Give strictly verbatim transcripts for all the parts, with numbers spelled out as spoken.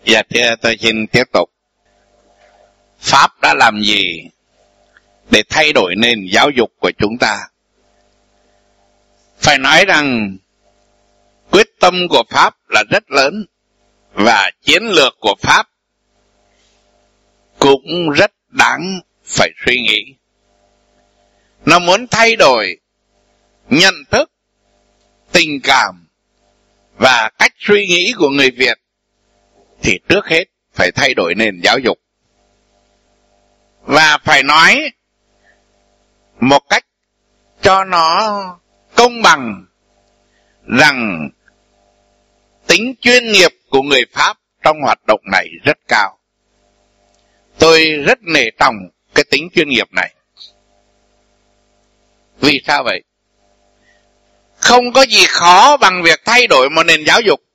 Dạ thưa, tôi xin tiếp tục. Pháp đã làm gì để thay đổi nền giáo dục của chúng ta? Phải nói rằng quyết tâm của Pháp là rất lớn và chiến lược của Pháp cũng rất đáng phải suy nghĩ. Nó muốn thay đổi nhận thức, tình cảm và cách suy nghĩ của người Việt thì trước hết phải thay đổi nền giáo dục. Và phải nói một cách cho nó công bằng rằng tính chuyên nghiệp của người Pháp trong hoạt động này rất cao. Tôi rất nể trọng cái tính chuyên nghiệp này. Vì sao vậy? Không có gì khó bằng việc thay đổi một nền giáo dục.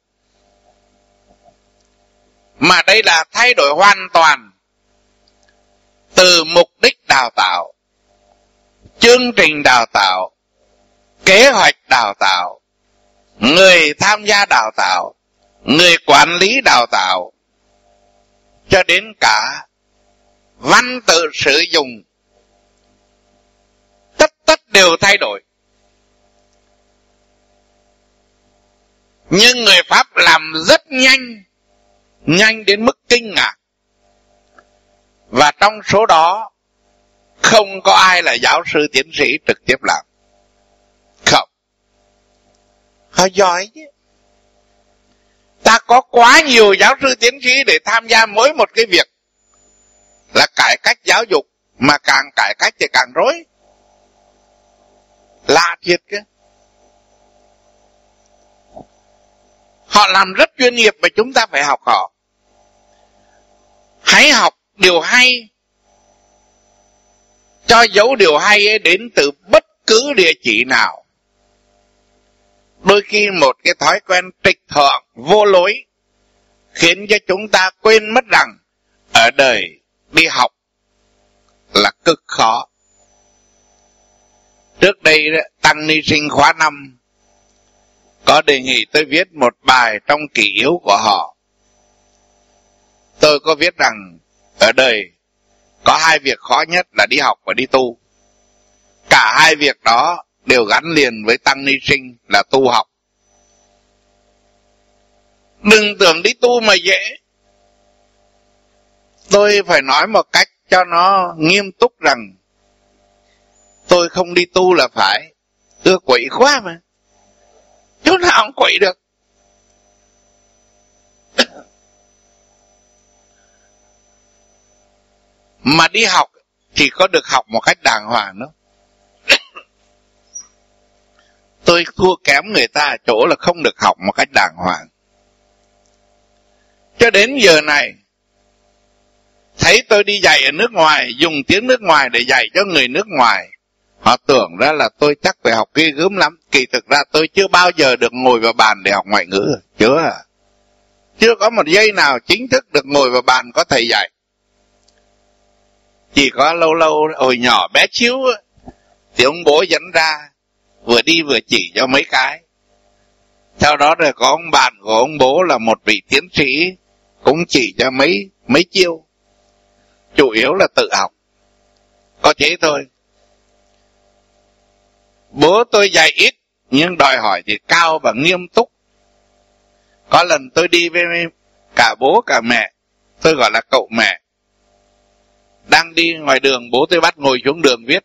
Mà đây là thay đổi hoàn toàn từ mục đích đào tạo, chương trình đào tạo, kế hoạch đào tạo, người tham gia đào tạo, người quản lý đào tạo, cho đến cả văn tự sử dụng. Tất tất đều thay đổi. Nhưng người Pháp làm rất nhanh, nhanh đến mức kinh ngạc. Và trong số đó không có ai là giáo sư tiến sĩ trực tiếp làm. Không. Họ giỏi chứ. Ta có quá nhiều giáo sư tiến sĩ để tham gia mỗi một cái việc là cải cách giáo dục, mà càng cải cách thì càng rối. Lạ thiệt cơ. Họ làm rất chuyên nghiệp và chúng ta phải học họ. Hãy học điều hay, cho dấu điều hay ấy đến từ bất cứ địa chỉ nào. Đôi khi một cái thói quen trịch thượng vô lối khiến cho chúng ta quên mất rằng ở đời đi học là cực khó. Trước đây tăng ni sinh khóa năm có đề nghị tôi viết một bài trong kỷ yếu của họ. Tôi có viết rằng ở đời có hai việc khó nhất là đi học và đi tu. Cả hai việc đó đều gắn liền với tăng ni sinh là tu học. Đừng tưởng đi tu mà dễ. Tôi phải nói một cách cho nó nghiêm túc rằng tôi không đi tu là phải. Tôi quậy quá mà. Chỗ nào cũng quậy được. Mà đi học chỉ có được học một cách đàng hoàng đó. Tôi thua kém người ta ở chỗ là không được học một cách đàng hoàng. Cho đến giờ này, thấy tôi đi dạy ở nước ngoài, dùng tiếng nước ngoài để dạy cho người nước ngoài, họ tưởng ra là tôi chắc phải học ghê gớm lắm. Kỳ thực ra tôi chưa bao giờ được ngồi vào bàn để học ngoại ngữ. Chưa Chưa có một giây nào chính thức được ngồi vào bàn có thầy dạy. Chỉ có lâu lâu hồi nhỏ bé xíu thì ông bố dẫn ra, vừa đi vừa chỉ cho mấy cái. Sau đó rồi có ông bạn của ông bố là một vị tiến sĩ, cũng chỉ cho mấy mấy chiêu. Chủ yếu là tự học. Có thế thôi. Bố tôi dạy ít nhưng đòi hỏi thì cao và nghiêm túc. Có lần tôi đi với cả bố cả mẹ, tôi gọi là cậu mẹ. Đang đi ngoài đường, bố tôi bắt ngồi xuống đường viết.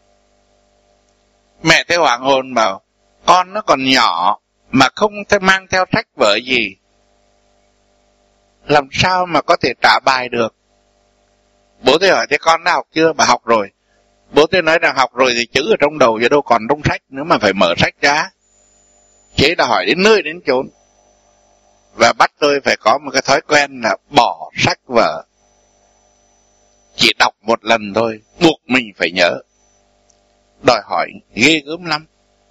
Mẹ thấy hoảng hồn bảo, con nó còn nhỏ mà không thể mang theo sách vở gì, làm sao mà có thể trả bài được. Bố tôi hỏi, thế con đã học chưa? Bà học rồi. Bố tôi nói rằng học rồi thì chữ ở trong đầu chứ đâu còn trong sách nữa mà phải mở sách ra. Chế đã hỏi đến nơi đến chốn. Và bắt tôi phải có một cái thói quen là bỏ sách vở. Chỉ đọc một lần thôi, buộc mình phải nhớ. Đòi hỏi ghê gớm lắm.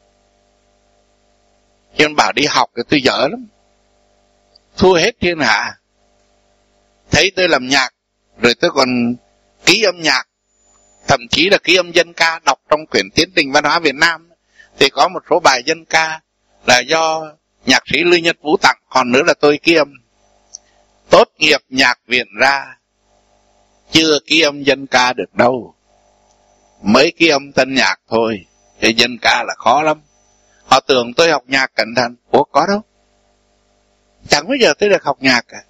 Cho nên bảo đi học thì tôi dở lắm. Thua hết thiên hạ. Thấy tôi làm nhạc, rồi tôi còn ký âm nhạc, thậm chí là ký âm dân ca. Đọc trong quyển Tiến trình văn hóa Việt Nam thì có một số bài dân ca là do nhạc sĩ Lưu Nhật Vũ tặng, còn nữa là tôi ký âm. tốt nghiệp nhạc viện ra chưa ký âm dân ca được đâu, mới ký âm tân nhạc thôi, cái dân ca là khó lắm. Họ tưởng tôi học nhạc cẩn thận. Ủa có đâu, chẳng bao giờ tôi được học nhạc cả.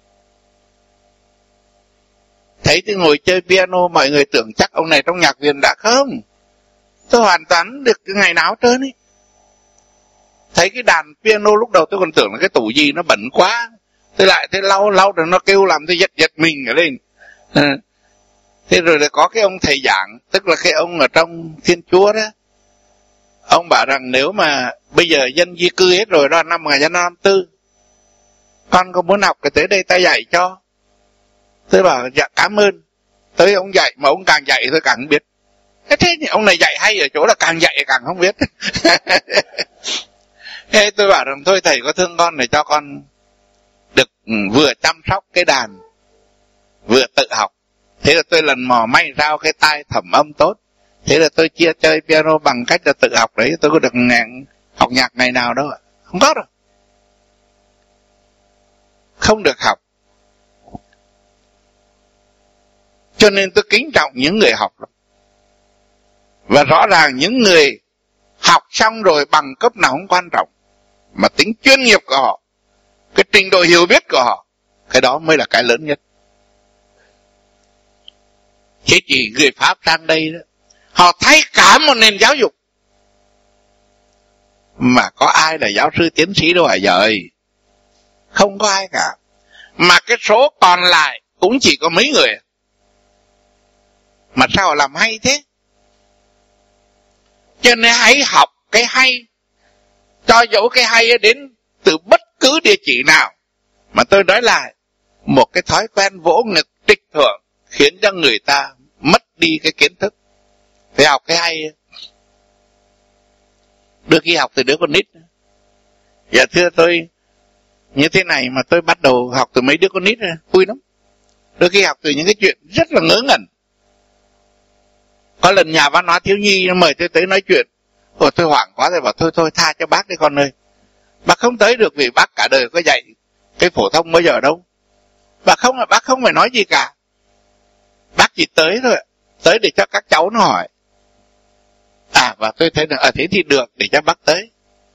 Thấy tôi ngồi chơi piano, mọi người tưởng chắc ông này trong nhạc viện đã. Không, tôi hoàn toàn được cái ngày nào trơn ấy. Thấy cái đàn piano lúc đầu tôi còn tưởng là cái tủ gì nó bẩn quá, tôi lại thấy lau lau rồi nó kêu làm tôi giật giật mình ở lên. À, thế rồi là có cái ông thầy giảng, tức là cái ông ở trong Thiên Chúa đó, ông bảo rằng nếu mà bây giờ dân di cư hết rồi đó, năm một nghìn chín trăm năm mươi tư, con có muốn học cái tới đây ta dạy cho. Tôi bảo dạ cảm ơn. Tới ông dạy mà ông càng dạy tôi càng không biết. Thế thì ông này dạy hay ở chỗ là càng dạy càng không biết. Thế tôi bảo rằng thôi thầy có thương con để cho con được vừa chăm sóc cái đàn vừa tự học. Thế là tôi lần mò may rao cái tai thẩm âm tốt. Thế là tôi chia chơi piano bằng cách là tự học đấy. Tôi có được ngàn học nhạc ngày nào đâu ạ. Không có đâu. Không được học. Cho nên tôi kính trọng những người học lắm. Và rõ ràng những người học xong rồi bằng cấp nào không quan trọng, mà tính chuyên nghiệp của họ, cái trình độ hiểu biết của họ, cái đó mới là cái lớn nhất. Thế chỉ người Pháp sang đây đó, họ thay cả một nền giáo dục, mà có ai là giáo sư tiến sĩ đâu hả giời. Không có ai cả. Mà cái số còn lại cũng chỉ có mấy người. Mà sao họ làm hay thế? Cho nên hãy học cái hay, cho dẫu cái hay đến từ bất cứ địa chỉ nào. Mà tôi nói lại, một cái thói quen vỗ ngực trịch thượng khiến cho người ta mất đi cái kiến thức. Phải học cái hay. Đôi khi học từ đứa con nít. Dạ thưa tôi, như thế này mà tôi bắt đầu học từ mấy đứa con nít, vui lắm. Đôi khi học từ những cái chuyện rất là ngớ ngẩn. Có lần nhà văn hóa thiếu nhi nó mời tôi tới nói chuyện. Ồ, tôi hoảng quá rồi bảo thôi thôi tha cho bác đi con ơi. Bác không tới được vì bác cả đời có dạy cái phổ thông bao giờ đâu. Bác không, bác không phải nói gì cả. Bác chỉ tới thôi, tới để cho các cháu nó hỏi. À, và tôi thấy là, à thế thì được, để cho bác tới.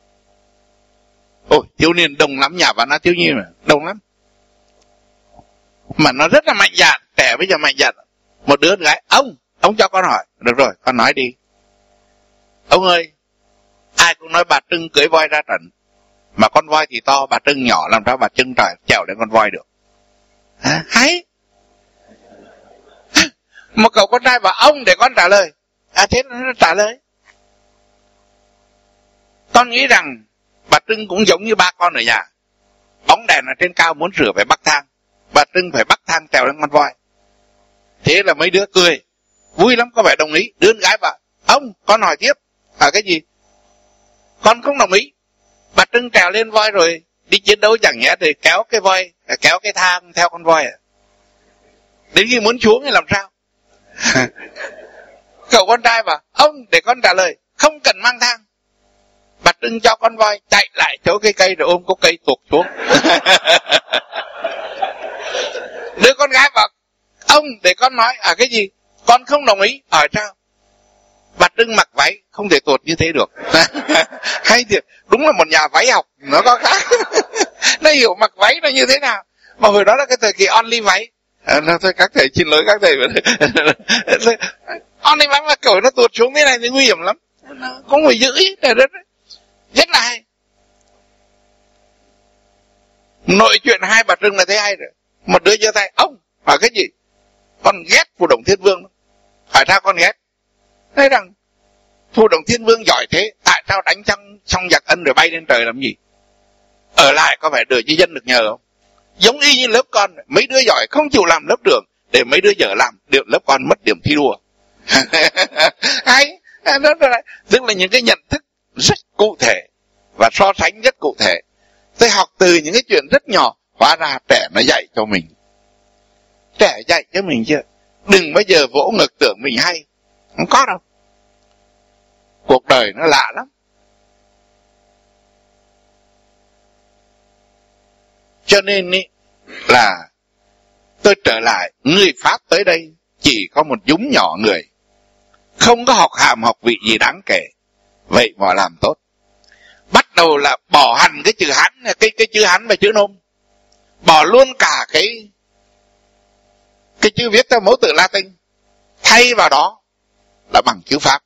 Ôi, thiếu niên đông lắm, nhà văn hóa thiếu nhi mà, đông lắm. Mà nó rất là mạnh dạn, trẻ bây giờ mạnh dạn. Một đứa gái, ông, ông cho con hỏi. Được rồi, con nói đi. Ông ơi, ai cũng nói bà Trưng cưới voi ra trận, mà con voi thì to, bà Trưng nhỏ, làm sao bà Trưng trời chèo đến con voi được? À, hay. Một cậu con trai bảo ông để con trả lời. À thế nó trả lời. Con nghĩ rằng bà Trưng cũng giống như ba con ở nhà. Bóng đèn ở trên cao muốn rửa phải bắt thang, bà Trưng phải bắt thang trèo lên con voi. Thế là mấy đứa cười, vui lắm, có vẻ đồng ý. Đứa gái bảo ông, con hỏi tiếp. À cái gì? Con không đồng ý. Bà Trưng trèo lên voi rồi đi chiến đấu chẳng nhẽ thì kéo cái voi, kéo cái thang theo con voi à? Đến khi muốn xuống thì làm sao? Cậu con trai bảo ông để con trả lời, không cần mang thang. Bà Trưng cho con voi chạy lại chỗ cây cây rồi ôm có cây tuột xuống. Đứa con gái bảo ông để con nói. À cái gì? Con không đồng ý. Hỏi sao? Bà Trưng mặc váy không thể tuột như thế được. Hay thiệt, đúng là một nhà váy học nó có khác. Nó hiểu mặc váy nó như thế nào. Mà hồi đó là cái thời kỳ only váy. À, thôi các thầy xin lỗi các thầy. Only váy mà cởi nó tuột xuống thế này thì nguy hiểm lắm. Có người giữ ý rất, rất là hay. Nội chuyện hai bà Trưng là thấy hay rồi. Một đứa giơ tay, ông hỏi cái gì? Con ghét Phù Đồng Thiên Vương. Hỏi sao con ghét? Thấy rằng Phù Đồng Thiên Vương giỏi thế, tại sao đánh xong xong giặc Ân rồi bay lên trời làm gì? Ở lại có phải đời cho dân được nhờ không? Giống y như lớp con, mấy đứa giỏi không chịu làm lớp trưởng, để mấy đứa dở làm, điểm lớp con mất điểm thi đua. Hay, tức là những cái nhận thức rất cụ thể và so sánh rất cụ thể. Tôi học từ những cái chuyện rất nhỏ, hóa ra trẻ nó dạy cho mình. Trẻ dạy cho mình chưa? Đừng bao giờ vỗ ngực tưởng mình hay. Không có đâu. Cuộc đời nó lạ lắm. Cho nên ý, là tôi trở lại, người Pháp tới đây chỉ có một nhúm nhỏ người, không có học hàm học vị gì đáng kể, vậy mà làm tốt. Bắt đầu là bỏ hẳn cái chữ Hán, cái cái chữ Hán và chữ Nôm, bỏ luôn cả cái cái chữ viết theo mẫu tự Latin, thay vào đó là bằng chữ Pháp.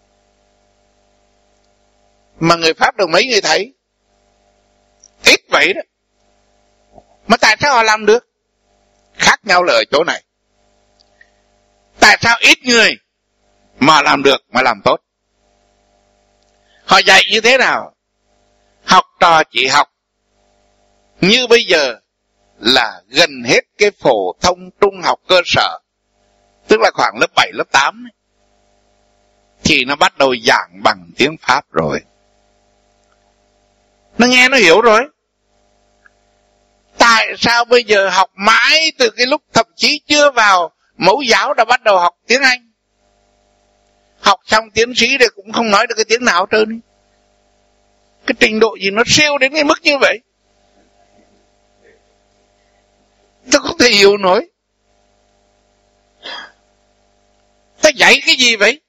Mà người Pháp được mấy người thấy? Ít vậy đó. Mà tại sao họ làm được? Khác nhau là ở chỗ này. Tại sao ít người mà làm được, mà làm tốt? Họ dạy như thế nào? Học trò chỉ học như bây giờ là gần hết cái phổ thông trung học cơ sở, tức là khoảng lớp bảy, lớp tám ấy, thì nó bắt đầu giảng bằng tiếng Pháp rồi. Nó nghe nó hiểu rồi. Tại sao bây giờ học mãi từ cái lúc thậm chí chưa vào mẫu giáo đã bắt đầu học tiếng Anh? Học xong tiến sĩ thì cũng không nói được cái tiếng nào hết trơn. Cái trình độ gì nó siêu đến cái mức như vậy? Tôi không thể hiểu nổi. Ta dạy cái gì vậy?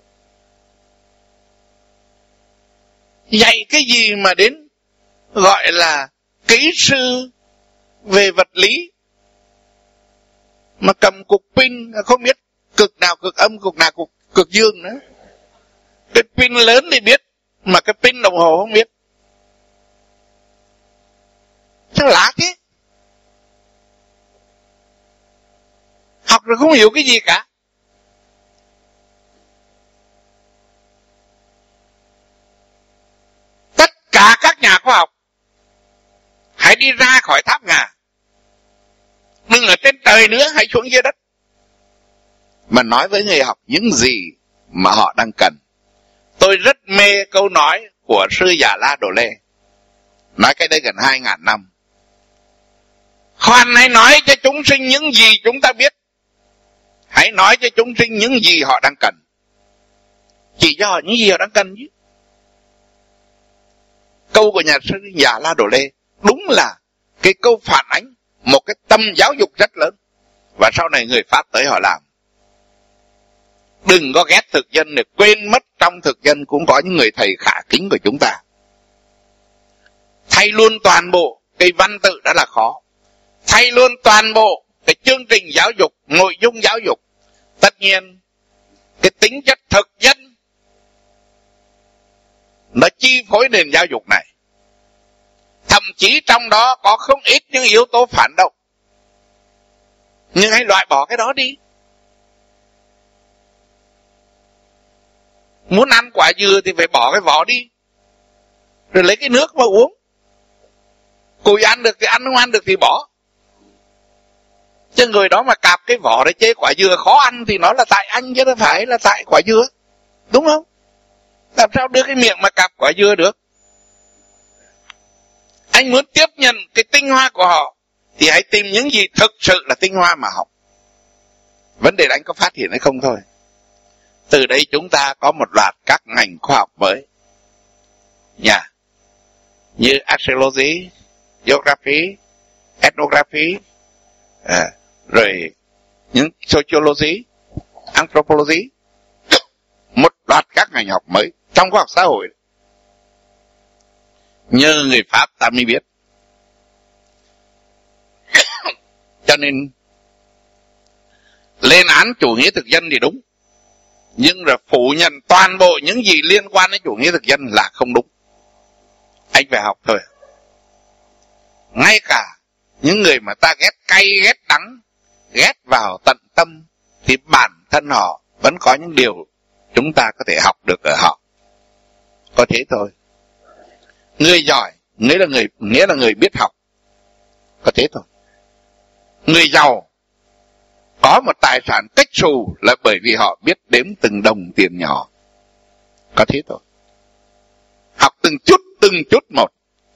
Dạy cái gì mà đến gọi là kỹ sư về vật lý, mà cầm cục pin không biết cực nào cực âm, cực nào cực, cực dương nữa. Cái pin lớn thì biết, mà cái pin đồng hồ không biết. Sao lạ thế? Học rồi không hiểu cái gì cả. Tất cả các nhà khoa học hãy đi ra khỏi tháp ngà, đừng ở trên trời nữa, hãy xuống dưới đất, mà nói với người học những gì mà họ đang cần. Tôi rất mê câu nói của sư Già La Đồ Lê, nói cái đây gần hai ngàn năm. Khoan hãy nói cho chúng sinh những gì chúng ta biết, hãy nói cho chúng sinh những gì họ đang cần. Chỉ cho họ những gì họ đang cần chứ. Câu của nhà sư Già La Đồ Lê đúng là cái câu phản ánh một cái tâm giáo dục rất lớn, và sau này người Pháp tới họ làm. Đừng có ghét thực dân, để quên mất trong thực dân cũng có những người thầy khả kính của chúng ta. Thay luôn toàn bộ cái văn tự đã là khó, thay luôn toàn bộ cái chương trình giáo dục, nội dung giáo dục. Tất nhiên cái tính chất thực dân nó chi phối nền giáo dục này. Thậm chí trong đó có không ít những yếu tố phản động, nhưng hãy loại bỏ cái đó đi. Muốn ăn quả dừa thì phải bỏ cái vỏ đi, rồi lấy cái nước mà uống. Cùi ăn được thì ăn, không ăn được thì bỏ. Chứ người đó mà cạp cái vỏ để chế quả dừa khó ăn thì nó là tại anh, chứ không phải là tại quả dừa. Đúng không? Làm sao đưa cái miệng mà cạp quả dừa được? Anh muốn tiếp nhận cái tinh hoa của họ thì hãy tìm những gì thực sự là tinh hoa mà học. Vấn đề là anh có phát hiện hay không thôi. Từ đây chúng ta có một loạt các ngành khoa học mới, yeah. Như archaeology, geography, ethnography, à, rồi những sociology, anthropology, một loạt các ngành học mới trong khoa học xã hội. Nhờ người Pháp ta mới biết. Cho nên lên án chủ nghĩa thực dân thì đúng, nhưng rồi phủ nhận toàn bộ những gì liên quan đến chủ nghĩa thực dân là không đúng. Anh phải học thôi. Ngay cả những người mà ta ghét cay, ghét đắng, ghét vào tận tâm, thì bản thân họ vẫn có những điều chúng ta có thể học được ở họ. Có thế thôi. Người giỏi nghĩa là người nghĩa là người biết học. Có thế thôi. Người giàu có một tài sản cách xù là bởi vì họ biết đếm từng đồng tiền nhỏ. Có thế thôi. Học từng chút từng chút một.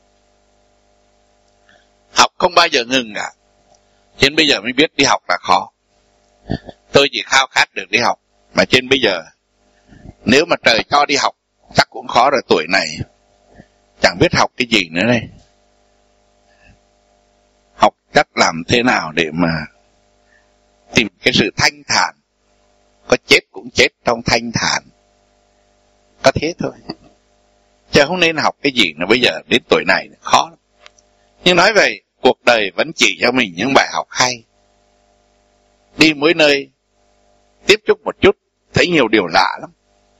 Học không bao giờ ngừng cả. Trên bây giờ mới biết đi học là khó. Tôi chỉ khao khát được đi học, mà trên bây giờ nếu mà trời cho đi học chắc cũng khó rồi. Tuổi này chẳng biết học cái gì nữa đây. Học chắc làm làm thế nào để mà tìm cái sự thanh thản. Có chết cũng chết trong thanh thản. Có thế thôi. Chứ không nên học cái gì nữa, bây giờ đến tuổi này khó lắm. Nhưng nói vậy, cuộc đời vẫn chỉ cho mình những bài học hay. Đi mỗi nơi, tiếp xúc một chút, thấy nhiều điều lạ lắm.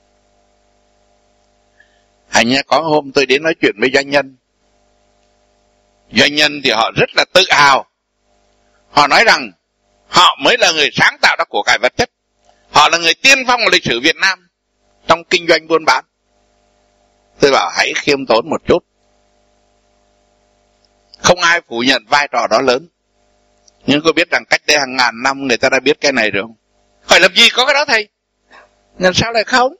Hành nha, có hôm tôi đến nói chuyện với doanh nhân. Doanh nhân thì họ rất là tự hào. Họ nói rằng họ mới là người sáng tạo ra của cải vật chất. Họ là người tiên phong của lịch sử Việt Nam trong kinh doanh buôn bán. Tôi bảo hãy khiêm tốn một chút. Không ai phủ nhận vai trò đó lớn. Nhưng có biết rằng cách đây hàng ngàn năm người ta đã biết cái này rồi không? Hỏi làm gì có cái đó thầy? Nhưng sao lại không?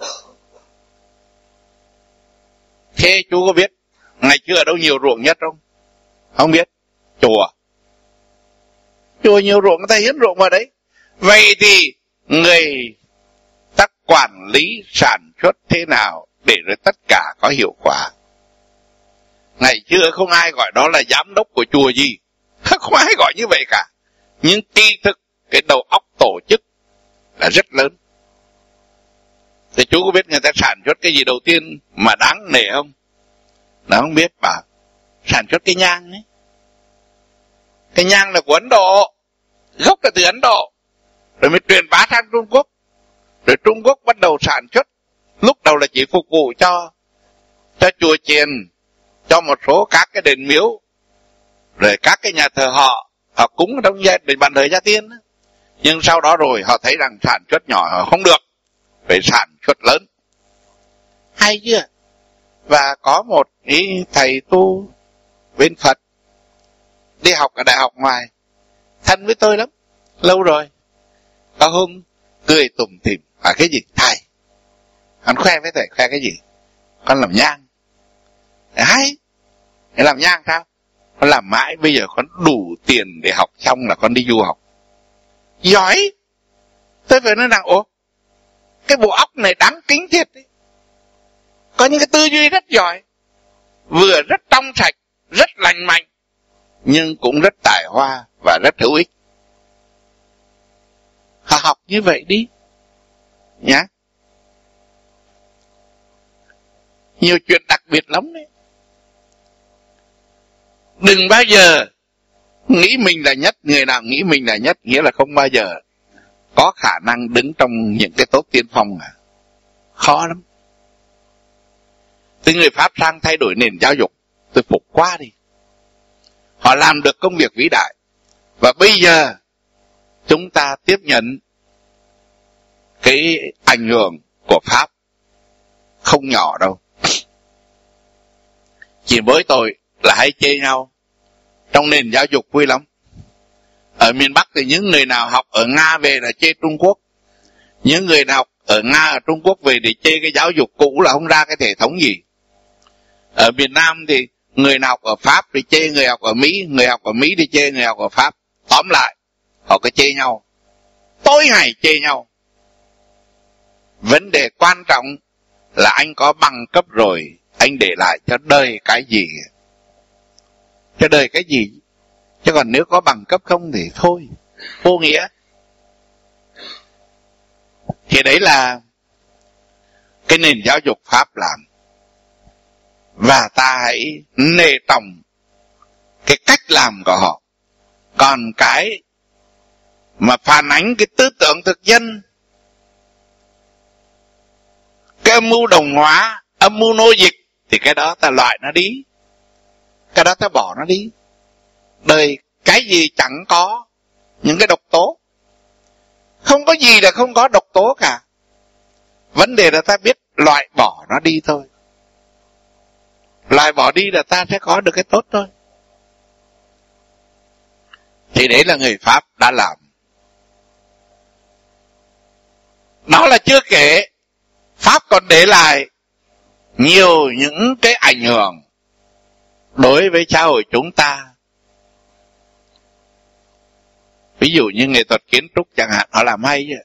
Thế chú có biết ngày trước ở đâu nhiều ruộng nhất không? Không biết. Chùa. Chùa nhiều ruộng, người ta hiến ruộng vào đấy. Vậy thì người ta quản lý sản xuất thế nào để rồi tất cả có hiệu quả? Ngày xưa không ai gọi đó là giám đốc của chùa gì. Không ai gọi như vậy cả. Nhưng tri thức, cái đầu óc tổ chức là rất lớn. Thì chú có biết người ta sản xuất cái gì đầu tiên mà đáng nể không? Nó không biết, bảo sản xuất cái nhang ấy. Cái nhang là của Ấn Độ, gốc là từ Ấn Độ, rồi mới truyền bá sang Trung Quốc. Rồi Trung Quốc bắt đầu sản xuất. Lúc đầu là chỉ phục vụ cho cho chùa chiền, cho một số các cái đền miếu, rồi các cái nhà thờ họ họ cúng trong đền bàn thờ gia tiên. Nhưng sau đó rồi họ thấy rằng sản xuất nhỏ họ không được, phải sản xuất lớn. Hay chưa? Và có một ý thầy tu bên Phật đi học ở đại học ngoài, thân với tôi lắm, lâu rồi. Có hôm cười tủm tỉm, à cái gì thầy? Hắn khoe với thầy, khoe cái gì? Con làm nhang. Hay, để làm nhang sao? Con làm mãi, bây giờ con đủ tiền để học xong là con đi du học. Giỏi. Tôi phải nói rằng, ồ, cái bộ óc này đáng kính thiệt đấy. Có những cái tư duy rất giỏi, vừa rất trong sạch, rất lành mạnh, nhưng cũng rất tài hoa và rất hữu ích. Họ học như vậy đi nhá. Nhiều chuyện đặc biệt lắm đấy. Đừng bao giờ nghĩ mình là nhất. Người nào nghĩ mình là nhất nghĩa là không bao giờ có khả năng đứng trong những cái tốt tiên phong à. Khó lắm. Từ người Pháp sang thay đổi nền giáo dục, tôi phục quá đi. Họ làm được công việc vĩ đại. Và bây giờ chúng ta tiếp nhận cái ảnh hưởng của Pháp không nhỏ đâu. Chỉ với tôi là hay chê nhau. Trong nền giáo dục vui lắm. Ở miền Bắc thì những người nào học ở Nga về là chê Trung Quốc. Những người nào học ở Nga ở Trung Quốc về thì chê cái giáo dục cũ là không ra cái thể thống gì. Ở miền Nam thì người nào học ở Pháp thì chê người học ở Mỹ, người học ở Mỹ thì chê người học ở Pháp. Tóm lại, họ cứ chê nhau. Tối ngày chê nhau. Vấn đề quan trọng là anh có bằng cấp rồi, anh để lại cho đời cái gì? Cho đời cái gì? Chứ còn nếu có bằng cấp không thì thôi, vô nghĩa. Thì đấy là cái nền giáo dục Pháp làm. Và ta hãy nể trọng cái cách làm của họ. Còn cái mà phản ánh cái tư tưởng thực dân, cái âm mưu đồng hóa, âm mưu nô dịch, thì cái đó ta loại nó đi. Cái đó ta bỏ nó đi. Đời cái gì chẳng có những cái độc tố. Không có gì là không có độc tố cả. Vấn đề là ta biết loại bỏ nó đi thôi. Loại bỏ đi là ta sẽ có được cái tốt thôi. Thì đấy là người Pháp đã làm. Đó là chưa kể Pháp còn để lại nhiều những cái ảnh hưởng đối với xã hội chúng ta. Ví dụ như nghệ thuật kiến trúc chẳng hạn, họ làm hay chứ.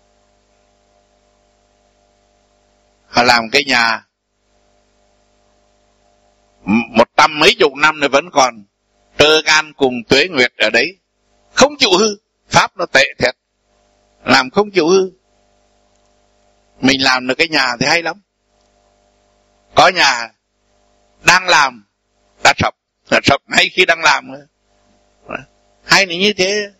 Họ làm cái nhà một trăm mấy chục năm này vẫn còn trơ gan cùng tuế nguyệt ở đấy, không chịu hư. Pháp nó tệ thiệt, làm không chịu hư. Mình làm được cái nhà thì hay lắm. Có nhà đang làm đã sập, đã sập ngay khi đang làm. Hay là như thế.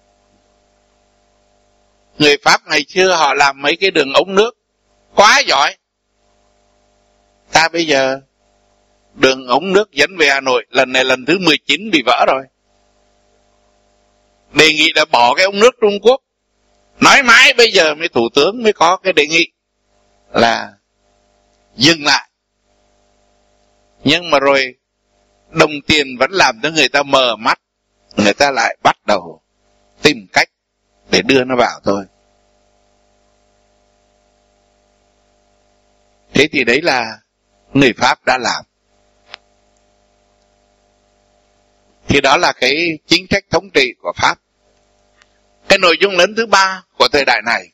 Người Pháp ngày xưa họ làm mấy cái đường ống nước quá giỏi. Ta bây giờ đường ống nước dẫn về Hà Nội lần này lần thứ mười chín bị vỡ rồi. Đề nghị là bỏ cái ống nước Trung Quốc. Nói mãi bây giờ mới thủ tướng mới có cái đề nghị là dừng lại. Nhưng mà rồi đồng tiền vẫn làm cho người ta mờ mắt, người ta lại bắt đầu tìm cách để đưa nó vào thôi. Thế thì đấy là người Pháp đã làm. Thì đó là cái chính sách thống trị của Pháp. Cái nội dung lớn thứ ba của thời đại này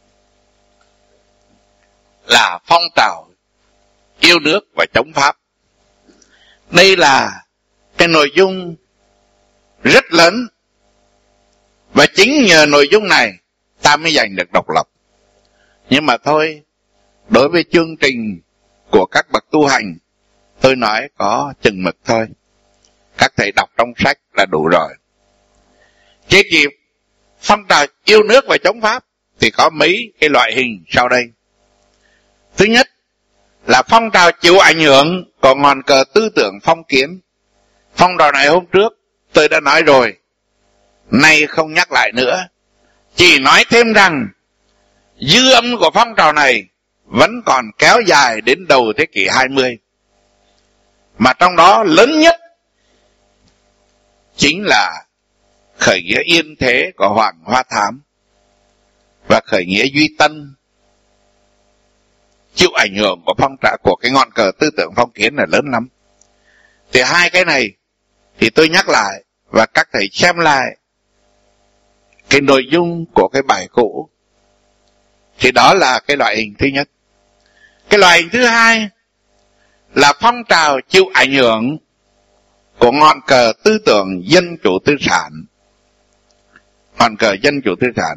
là phong trào yêu nước và chống Pháp. Đây là cái nội dung rất lớn, và chính nhờ nội dung này ta mới giành được độc lập. Nhưng mà thôi, đối với chương trình của các bậc tu hành, tôi nói có chừng mực thôi. Các thầy đọc trong sách là đủ rồi. Thế thì phong trào yêu nước và chống Pháp thì có mấy cái loại hình sau đây. Thứ nhất là phong trào chịu ảnh hưởng của ngọn cờ tư tưởng phong kiến. Phong trào này hôm trước tôi đã nói rồi, nay không nhắc lại nữa. Chỉ nói thêm rằng dư âm của phong trào này vẫn còn kéo dài đến đầu thế kỷ hai mươi. Mà trong đó lớn nhất chính là khởi nghĩa Yên Thế của Hoàng Hoa Thám và khởi nghĩa Duy Tân. Chịu ảnh hưởng của phong trào của cái ngọn cờ tư tưởng phong kiến là lớn lắm. Thì hai cái này thì tôi nhắc lại, và các thầy xem lại cái nội dung của cái bài cũ. Thì đó là cái loại hình thứ nhất. Cái loại hình thứ hai là phong trào chịu ảnh hưởng của ngọn cờ tư tưởng dân chủ tư sản. Ngọn cờ dân chủ tư sản.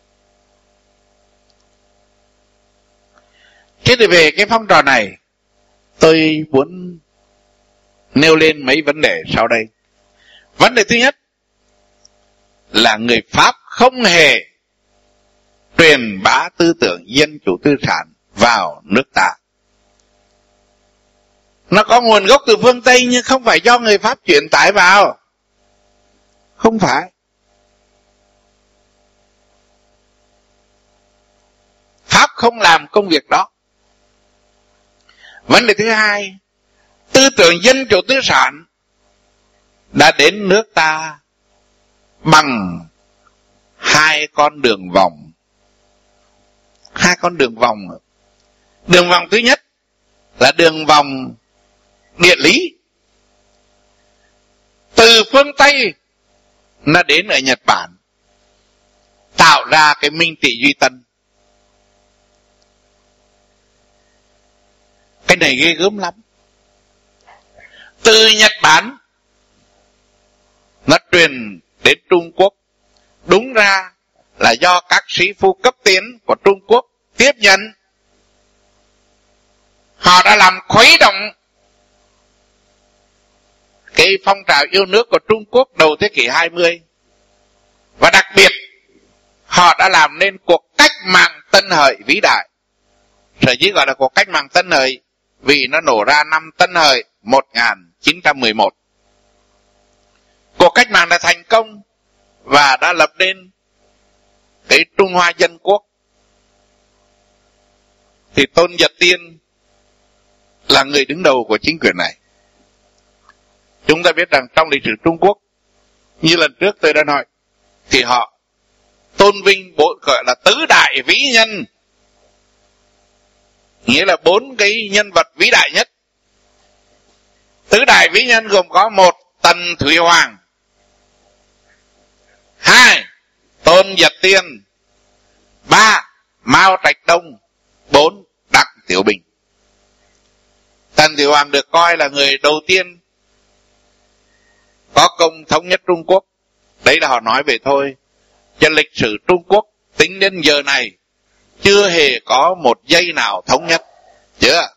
Thế thì về cái phong trào này, tôi muốn nêu lên mấy vấn đề sau đây. Vấn đề thứ nhất là người Pháp không hề truyền bá tư tưởng dân chủ tư sản vào nước ta. Nó có nguồn gốc từ phương Tây nhưng không phải do người Pháp truyền tải vào. Không phải. Pháp không làm công việc đó. Vấn đề thứ hai, tư tưởng dân chủ tư sản đã đến nước ta bằng hai con đường vòng. Hai con đường vòng. Đường vòng thứ nhất là đường vòng địa lý. Từ phương Tây nó đến ở Nhật Bản, tạo ra cái Minh Trị Duy Tân. Cái này ghê gớm lắm. Từ Nhật Bản nó truyền đến Trung Quốc. Đúng ra là do các sĩ phu cấp tiến của Trung Quốc tiếp nhận. Họ đã làm khuấy động cái phong trào yêu nước của Trung Quốc đầu thế kỷ hai mươi. Và đặc biệt họ đã làm nên cuộc cách mạng Tân Hợi vĩ đại. Sở dĩ gọi là cuộc cách mạng Tân Hợi vì nó nổ ra năm Tân Hợi một nghìn chín trăm mười một. Cuộc cách mạng đã thành công và đã lập nên cái Trung Hoa Dân Quốc. Thì Tôn Giật Tiên là người đứng đầu của chính quyền này. Chúng ta biết rằng trong lịch sử Trung Quốc, như lần trước tôi đã nói, thì họ tôn vinh bộ gọi là tứ đại vĩ nhân, nghĩa là bốn cái nhân vật vĩ đại nhất. Tứ đại vĩ nhân gồm có một, Tần Thủy Hoàng; hai, Tôn Giật Tiên; ba, Mao Trạch Đông; bốn, Đặng Tiểu Bình. Tần Thủy Hoàng được coi là người đầu tiên có công thống nhất Trung Quốc. Đấy là họ nói về thôi. Cho lịch sử Trung Quốc tính đến giờ này chưa hề có một giây nào thống nhất. Chưa?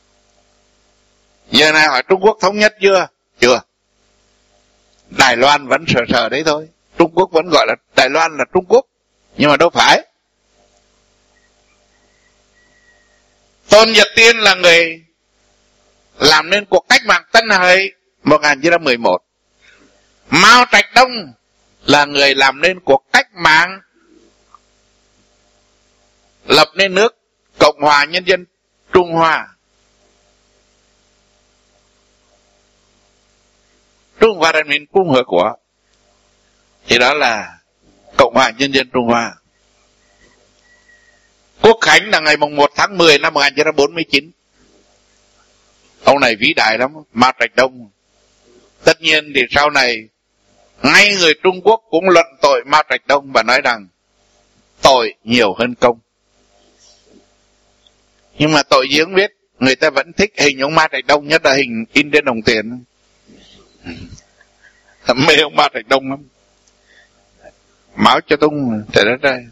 Giờ này hỏi Trung Quốc thống nhất chưa? Chưa. Đài Loan vẫn sờ sờ đấy thôi. Trung Quốc vẫn gọi là Đài Loan là Trung Quốc, nhưng mà đâu phải. Tôn Nhật Tiên là người làm nên cuộc cách mạng Tân Hợi một nghìn chín trăm mười một. Mao Trạch Đông là người làm nên cuộc cách mạng lập nên nước Cộng hòa Nhân dân Trung Hoa. Trung Hoa人民共和国thì đó là Cộng hòa Nhân dân Trung Hoa. Quốc khánh là ngày mùng một tháng mười năm một nghìn chín trăm bốn mươi chín. Ông này vĩ đại lắm, Mao Trạch Đông. Tất nhiên thì sau này ngay người Trung Quốc cũng luận tội Mao Trạch Đông và nói rằng tội nhiều hơn công. Nhưng mà tội gì không biết, người ta vẫn thích hình ông Mao Trạch Đông, nhất là hình in trên đồng tiền. Mê ông Mao Trạch Đông lắm. Máu cho tung trời đất ơi.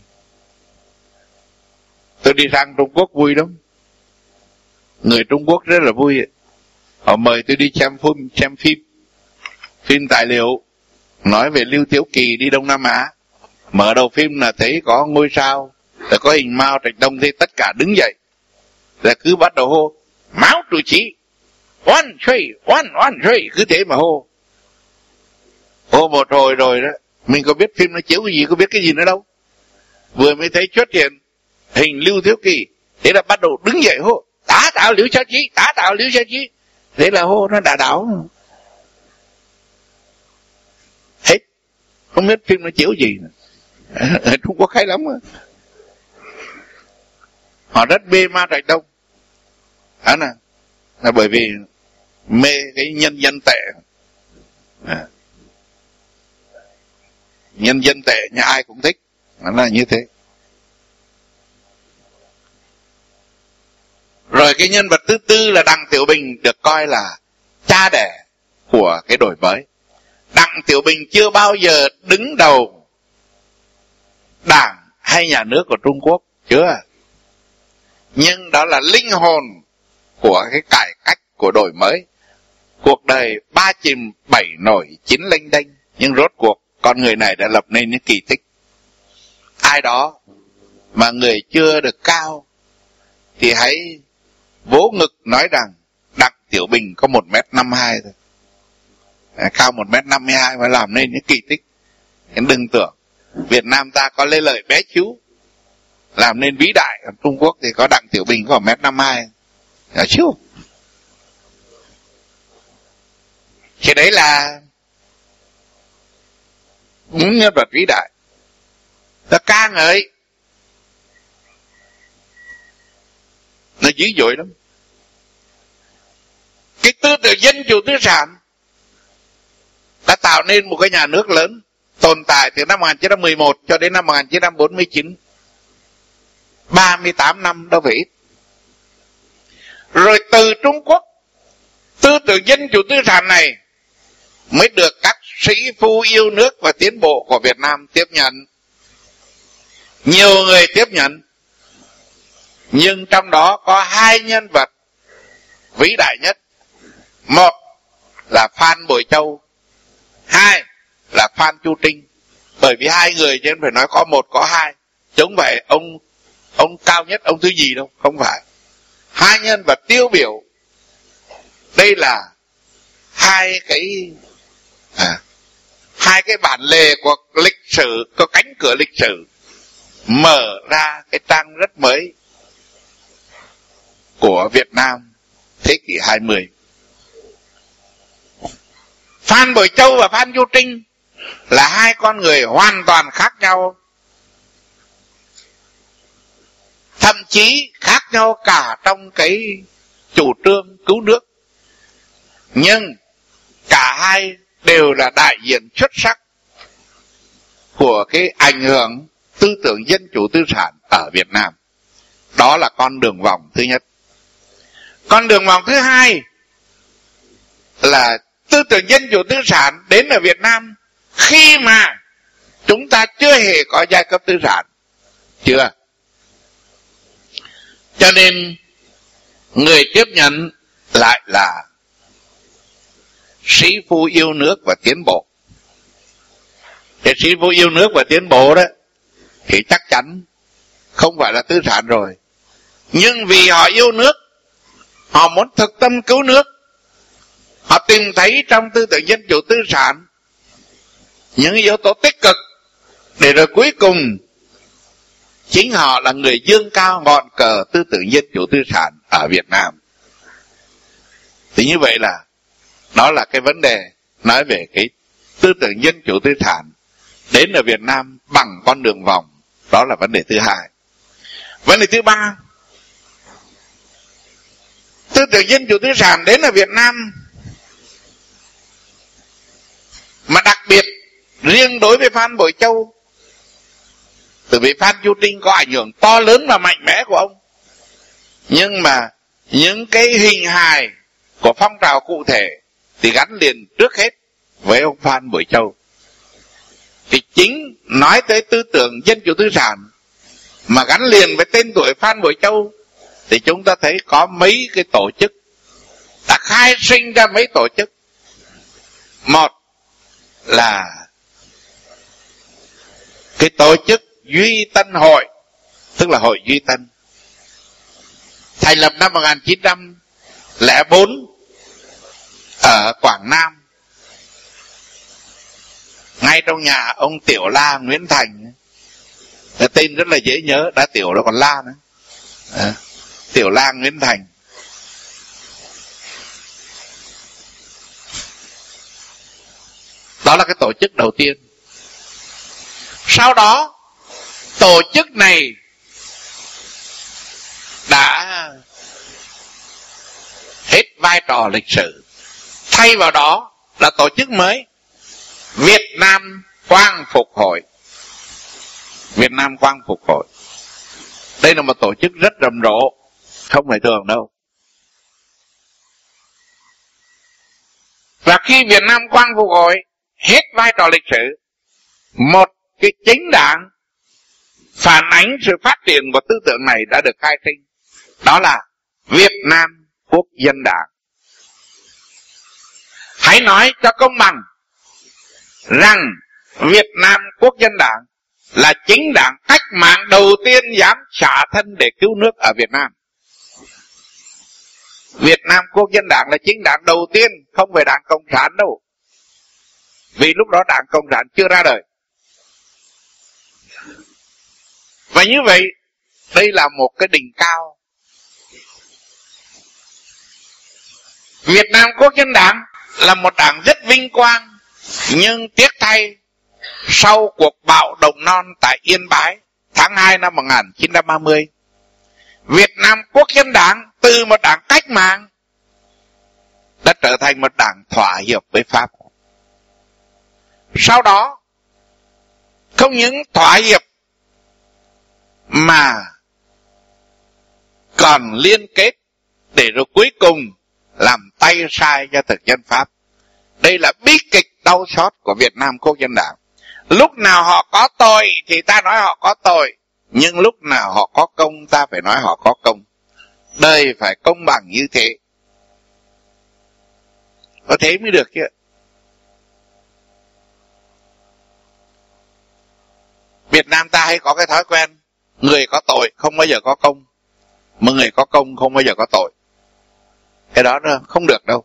Tôi đi sang Trung Quốc vui lắm. Người Trung Quốc rất là vui. Họ mời tôi đi xem phim, xem phim, phim tài liệu nói về Lưu Thiếu Kỳ đi Đông Nam Á. Mở đầu phim là thấy có ngôi sao, là có hình Mao Trạch Đông, thì tất cả đứng dậy, là cứ bắt đầu hô Mao Chủ Chí, oan truy, oan oan truy, cứ thế mà hô. Hô một hồi rồi đó, mình có biết phim nó chiếu cái gì, có biết cái gì nữa đâu. Vừa mới thấy xuất hiện hình Lưu Thiếu Kỳ, thế là bắt đầu đứng dậy hô tá tạo Liễu Gia Chí, tá tạo Liễu Gia Chí. Thế là hô nó đả đảo. Hết, không biết phim nó chiếu gì nữa. Ở Trung Quốc hay lắm. Họ rất mê Mao Trạch Đông. Đó nè, là bởi vì mê cái nhân dân tệ. À. Nhân dân tệ nhà ai cũng thích. Nó là như thế. Rồi cái nhân vật thứ tư là Đặng Tiểu Bình, được coi là cha đẻ của cái đổi mới. Đặng Tiểu Bình chưa bao giờ đứng đầu đảng hay nhà nước của Trung Quốc, chưa. Nhưng đó là linh hồn của cái cải cách, của đổi mới. Cuộc đời ba chìm bảy nổi chín lênh đênh, nhưng rốt cuộc con người này đã lập nên những kỳ tích. Ai đó mà người chưa được cao thì hãy vỗ ngực nói rằng Đặng Tiểu Bình có một mét năm mươi hai thôi. À, cao một mét năm mươi hai mà làm nên những kỳ tích. Đừng tưởng Việt Nam ta có Lê Lợi bé xíu làm nên vĩ đại, ở Trung Quốc thì có Đặng Tiểu Bình có một mét năm mươi hai. Nhỏ xíu. Thì đấy là những nhân vật vĩ đại. Ta ca ngợi, nó dữ dội lắm. Cái tư tưởng dân chủ tư sản đã tạo nên một cái nhà nước lớn tồn tại từ năm một nghìn chín trăm mười một cho đến năm một nghìn chín trăm bốn mươi chín. ba mươi tám năm đâu phải ít. Rồi từ Trung Quốc, tư tưởng dân chủ tư sản này mới được các sĩ phu yêu nước và tiến bộ của Việt Nam tiếp nhận. Nhiều người tiếp nhận, nhưng trong đó có hai nhân vật vĩ đại nhất. Một là Phan Bội Châu, hai là Phan Chu Trinh. Bởi vì hai người chứ phải nói có một có hai, chứ không phải ông ông cao nhất, ông thứ gì đâu, không phải. Hai nhân vật tiêu biểu. Đây là hai cái à, hai cái bản lề của lịch sử, có cánh cửa lịch sử mở ra cái trang rất mới của Việt Nam thế kỷ hai mươi. Phan Bội Châu và Phan Chu Trinh là hai con người hoàn toàn khác nhau, thậm chí khác nhau cả trong cái chủ trương cứu nước, nhưng cả hai đều là đại diện xuất sắc của cái ảnh hưởng tư tưởng dân chủ tư sản ở Việt Nam. Đó là con đường vòng thứ nhất. Con đường vòng thứ hai là tư tưởng dân chủ tư sản đến ở Việt Nam khi mà chúng ta chưa hề có giai cấp tư sản. Chưa. Cho nên người tiếp nhận lại là sĩ phu yêu nước và tiến bộ. Thì sĩ phu yêu nước và tiến bộ đó thì chắc chắn không phải là tư sản rồi. Nhưng vì họ yêu nước, họ muốn thực tâm cứu nước, họ tìm thấy trong tư tưởng dân chủ tư sản những yếu tố tích cực, để rồi cuối cùng chính họ là người dương cao ngọn cờ tư tưởng dân chủ tư sản ở Việt Nam. Thì như vậy là đó là cái vấn đề nói về cái tư tưởng dân chủ tư sản đến ở Việt Nam bằng con đường vòng. Đó là vấn đề thứ hai. Vấn đề thứ ba, tư tưởng dân chủ tư sản đến ở Việt Nam mà đặc biệt riêng đối với Phan Bội Châu, từ vì Phan Chu Trinh có ảnh hưởng to lớn và mạnh mẽ của ông, nhưng mà những cái hình hài của phong trào cụ thể thì gắn liền trước hết với ông Phan Bội Châu. Thì chính nói tới tư tưởng dân chủ tư sản mà gắn liền với tên tuổi Phan Bội Châu thì chúng ta thấy có mấy cái tổ chức đã khai sinh ra mấy tổ chức. Một là cái tổ chức Duy Tân Hội, tức là Hội Duy Tân, thành lập năm một nghìn chín trăm lẻ bốn ở Quảng Nam, ngay trong nhà ông Tiểu La Nguyễn Thành. Cái tên rất là dễ nhớ, đã Tiểu là còn La nữa. À, Tiểu La Nguyễn Thành. Đó là cái tổ chức đầu tiên. Sau đó tổ chức này đã hết vai trò lịch sử, thay vào đó là tổ chức mới Việt Nam Quang Phục Hội. Việt Nam Quang Phục Hội. Đây là một tổ chức rất rầm rộ, không phải thường đâu. Và khi Việt Nam Quang Phục Hội hết vai trò lịch sử, một cái chính đảng phản ánh sự phát triển của tư tưởng này đã được khai sinh. Đó là Việt Nam Quốc dân Đảng. Hãy nói cho công bằng rằng Việt Nam Quốc dân Đảng là chính đảng cách mạng đầu tiên dám xả thân để cứu nước ở Việt Nam. Việt Nam Quốc dân Đảng là chính đảng đầu tiên, không phải đảng Cộng sản đâu. Vì lúc đó đảng Cộng sản chưa ra đời. Và như vậy, đây là một cái đỉnh cao. Việt Nam Quốc dân Đảng là một đảng rất vinh quang, nhưng tiếc thay, sau cuộc bạo Đồng Non tại Yên Bái tháng hai năm một nghìn chín trăm ba mươi, Việt Nam Quốc dân Đảng từ một đảng cách mạng đã trở thành một đảng thỏa hiệp với Pháp. Sau đó, không những thỏa hiệp mà còn liên kết để rồi cuối cùng làm tay sai cho thực dân Pháp. Đây là bi kịch đau xót của Việt Nam Quốc dân Đảng. Lúc nào họ có tội thì ta nói họ có tội, nhưng lúc nào họ có công ta phải nói họ có công. Đời phải công bằng như thế. Có thế mới được chứ. Việt Nam ta hay có cái thói quen người có tội không bao giờ có công, mà người có công không bao giờ có tội. Cái đó không được đâu.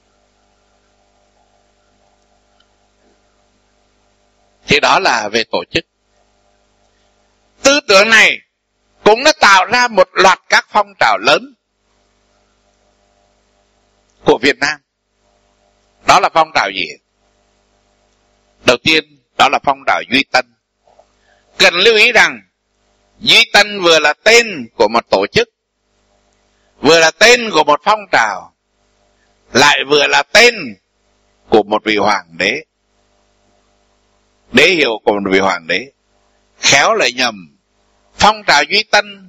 Thì đó là về tổ chức. Tư tưởng này cũng đã tạo ra một loạt các phong trào lớn của Việt Nam. Đó là phong trào gì? Đầu tiên, đó là phong trào Duy Tân. Cần lưu ý rằng Duy Tân vừa là tên của một tổ chức, vừa là tên của một phong trào, lại vừa là tên của một vị hoàng đế. Đế hiệu của một vị hoàng đế. Khéo lại nhầm. Phong trào Duy Tân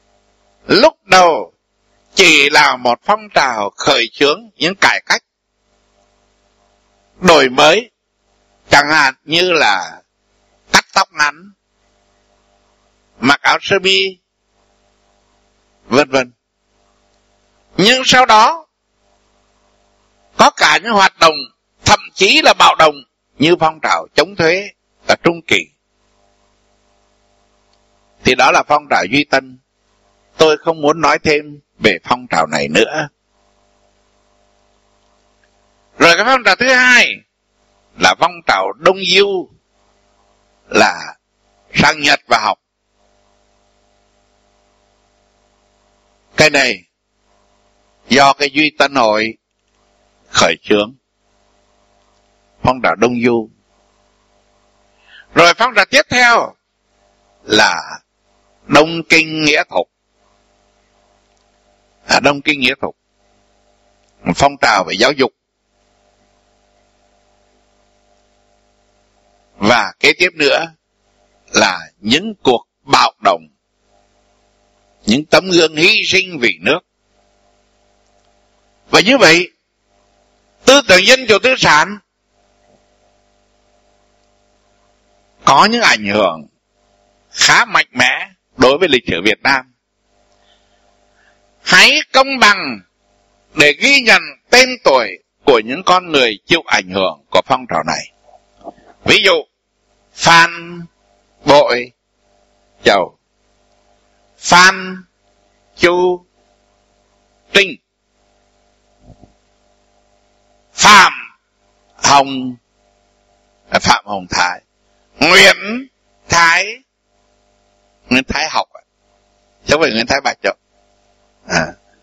lúc đầu chỉ là một phong trào khởi xướng những cải cách đổi mới, chẳng hạn như là cắt tóc ngắn, mặc áo sơ mi, vân vân. Nhưng sau đó có cả những hoạt động thậm chí là bạo động như phong trào chống thuế ở Trung Kỳ. Thì đó là phong trào Duy Tân. Tôi không muốn nói thêm về phong trào này nữa. Rồi cái phong trào thứ hai là phong trào Đông Du, là sang Nhật và học. Cái này do cái Duy Tân Hội khởi xướng, phong trào Đông Du. Rồi phong trào tiếp theo là Đông Kinh Nghĩa Thục. À, Đông Kinh Nghĩa Thục, phong trào về giáo dục. Và kế tiếp nữa là những cuộc bạo động, những tấm gương hy sinh vì nước. Và như vậy, tư tưởng dân chủ tư sản có những ảnh hưởng khá mạnh mẽ đối với lịch sử Việt Nam. Hãy công bằng để ghi nhận tên tuổi của những con người chịu ảnh hưởng của phong trào này. Ví dụ, Phan Bội Châu, Phan Chu Trinh, Phạm Hồng, Phạm Hồng Thái, Nguyễn Thái, Nguyễn Thái Học, chứ không phải Nguyễn Thái Bạch đâu. À.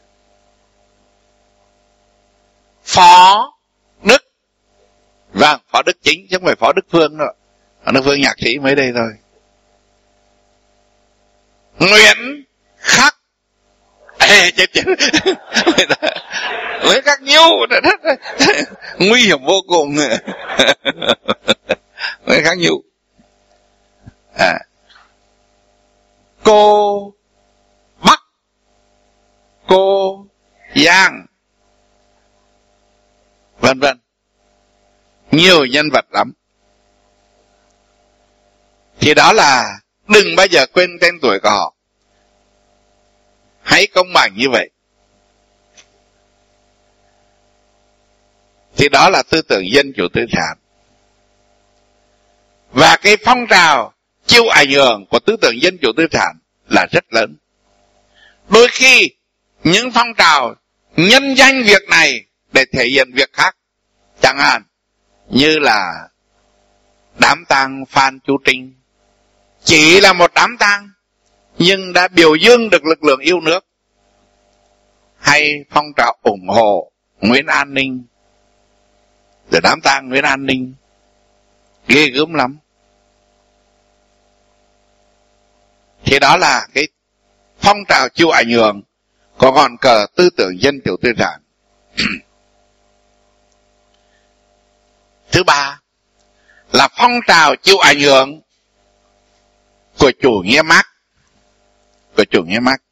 Phó Đức, vâng, Phó Đức Chính, chứ không phải Phó Đức Phương đâu. Phó Đức Phương nhạc sĩ mới đây thôi. Nguyễn Khắc, ê, chết chết, Nguyễn Khắc Nhu, nguy hiểm vô cùng. Nguyễn Khắc Nhu, à. Cô Bắc, cô Giang, vân vân, nhiều nhân vật lắm. Thì đó là đừng bao giờ quên tên tuổi của họ. Hãy công bằng như vậy. Thì đó là tư tưởng dân chủ tư sản. Và cái phong trào chịu ảnh hưởng của tư tưởng dân chủ tư sản là rất lớn. Đôi khi những phong trào nhân danh việc này để thể hiện việc khác, chẳng hạn như là đám tang Phan Chu Trinh, chỉ là một đám tang nhưng đã biểu dương được lực lượng yêu nước. Hay phong trào ủng hộ Nguyễn An Ninh, rồi đám tang Nguyễn An Ninh, ghê gớm lắm. Thì đó là cái phong trào chịu ảnh hưởng của ngọn cờ tư tưởng dân chủ tư sản. Thứ ba là phong trào chịu ảnh hưởng của chủ nghĩa Mác, của chủ nghĩa Mác.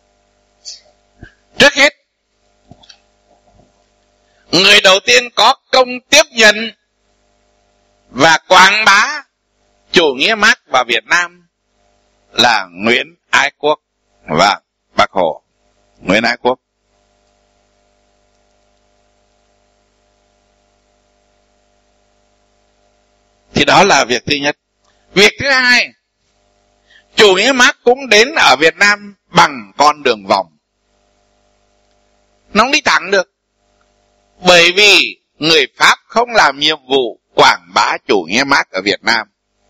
Trước hết, người đầu tiên có công tiếp nhận và quảng bá chủ nghĩa Mác vào Việt Nam là Nguyễn Ái Quốc và Bác Hồ. Nguyễn Ái Quốc. Thì đó là việc thứ nhất. Việc thứ hai, chủ nghĩa Mác cũng đến ở Việt Nam bằng con đường vòng. Nó không đi thẳng được. Bởi vì người Pháp không làm nhiệm vụ quảng bá chủ nghĩa Mác ở Việt Nam.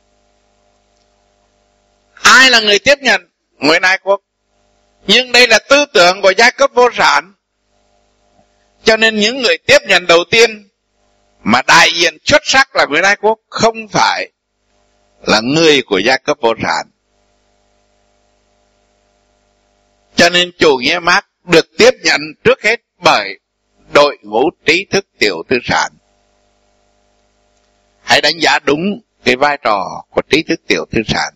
Ai là người tiếp nhận? Nguyễn Ái Quốc. Nhưng đây là tư tưởng của giai cấp vô sản. Cho nên những người tiếp nhận đầu tiên mà đại diện xuất sắc là Nguyễn Ái Quốc không phải là người của giai cấp vô sản. Cho nên chủ nghĩa Mác được tiếp nhận trước hết bởi đội ngũ trí thức tiểu tư sản. Hãy đánh giá đúng cái vai trò của trí thức tiểu tư sản.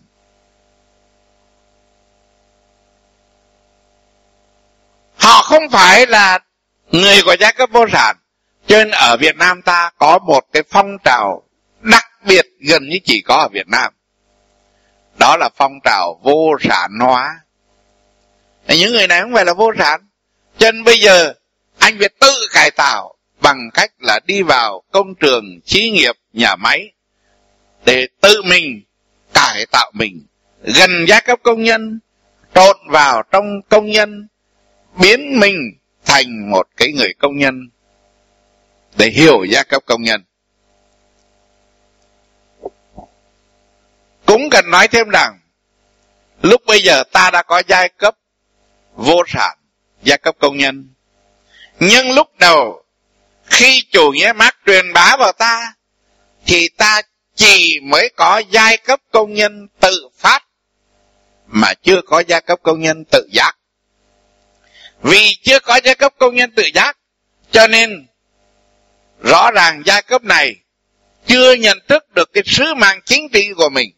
Họ không phải là người của giai cấp vô sản, Cho nên ở Việt Nam ta có một cái phong trào đặc biệt gần như chỉ có ở Việt Nam. Đó là phong trào vô sản hóa. Những người này không phải là vô sản. Cho nên bây giờ anh phải tự cải tạo bằng cách là đi vào công trường, xí nghiệp, nhà máy để tự mình cải tạo mình gần giai cấp công nhân, trộn vào trong công nhân, biến mình thành một cái người công nhân để hiểu giai cấp công nhân. Cũng cần nói thêm rằng lúc bây giờ ta đã có giai cấp vô sản, giai cấp công nhân. Nhưng lúc đầu khi chủ nghĩa Mác truyền bá vào ta thì ta chỉ mới có giai cấp công nhân tự phát mà chưa có giai cấp công nhân tự giác. Vì chưa có giai cấp công nhân tự giác cho nên rõ ràng giai cấp này chưa nhận thức được cái sứ mạng chính trị của mình.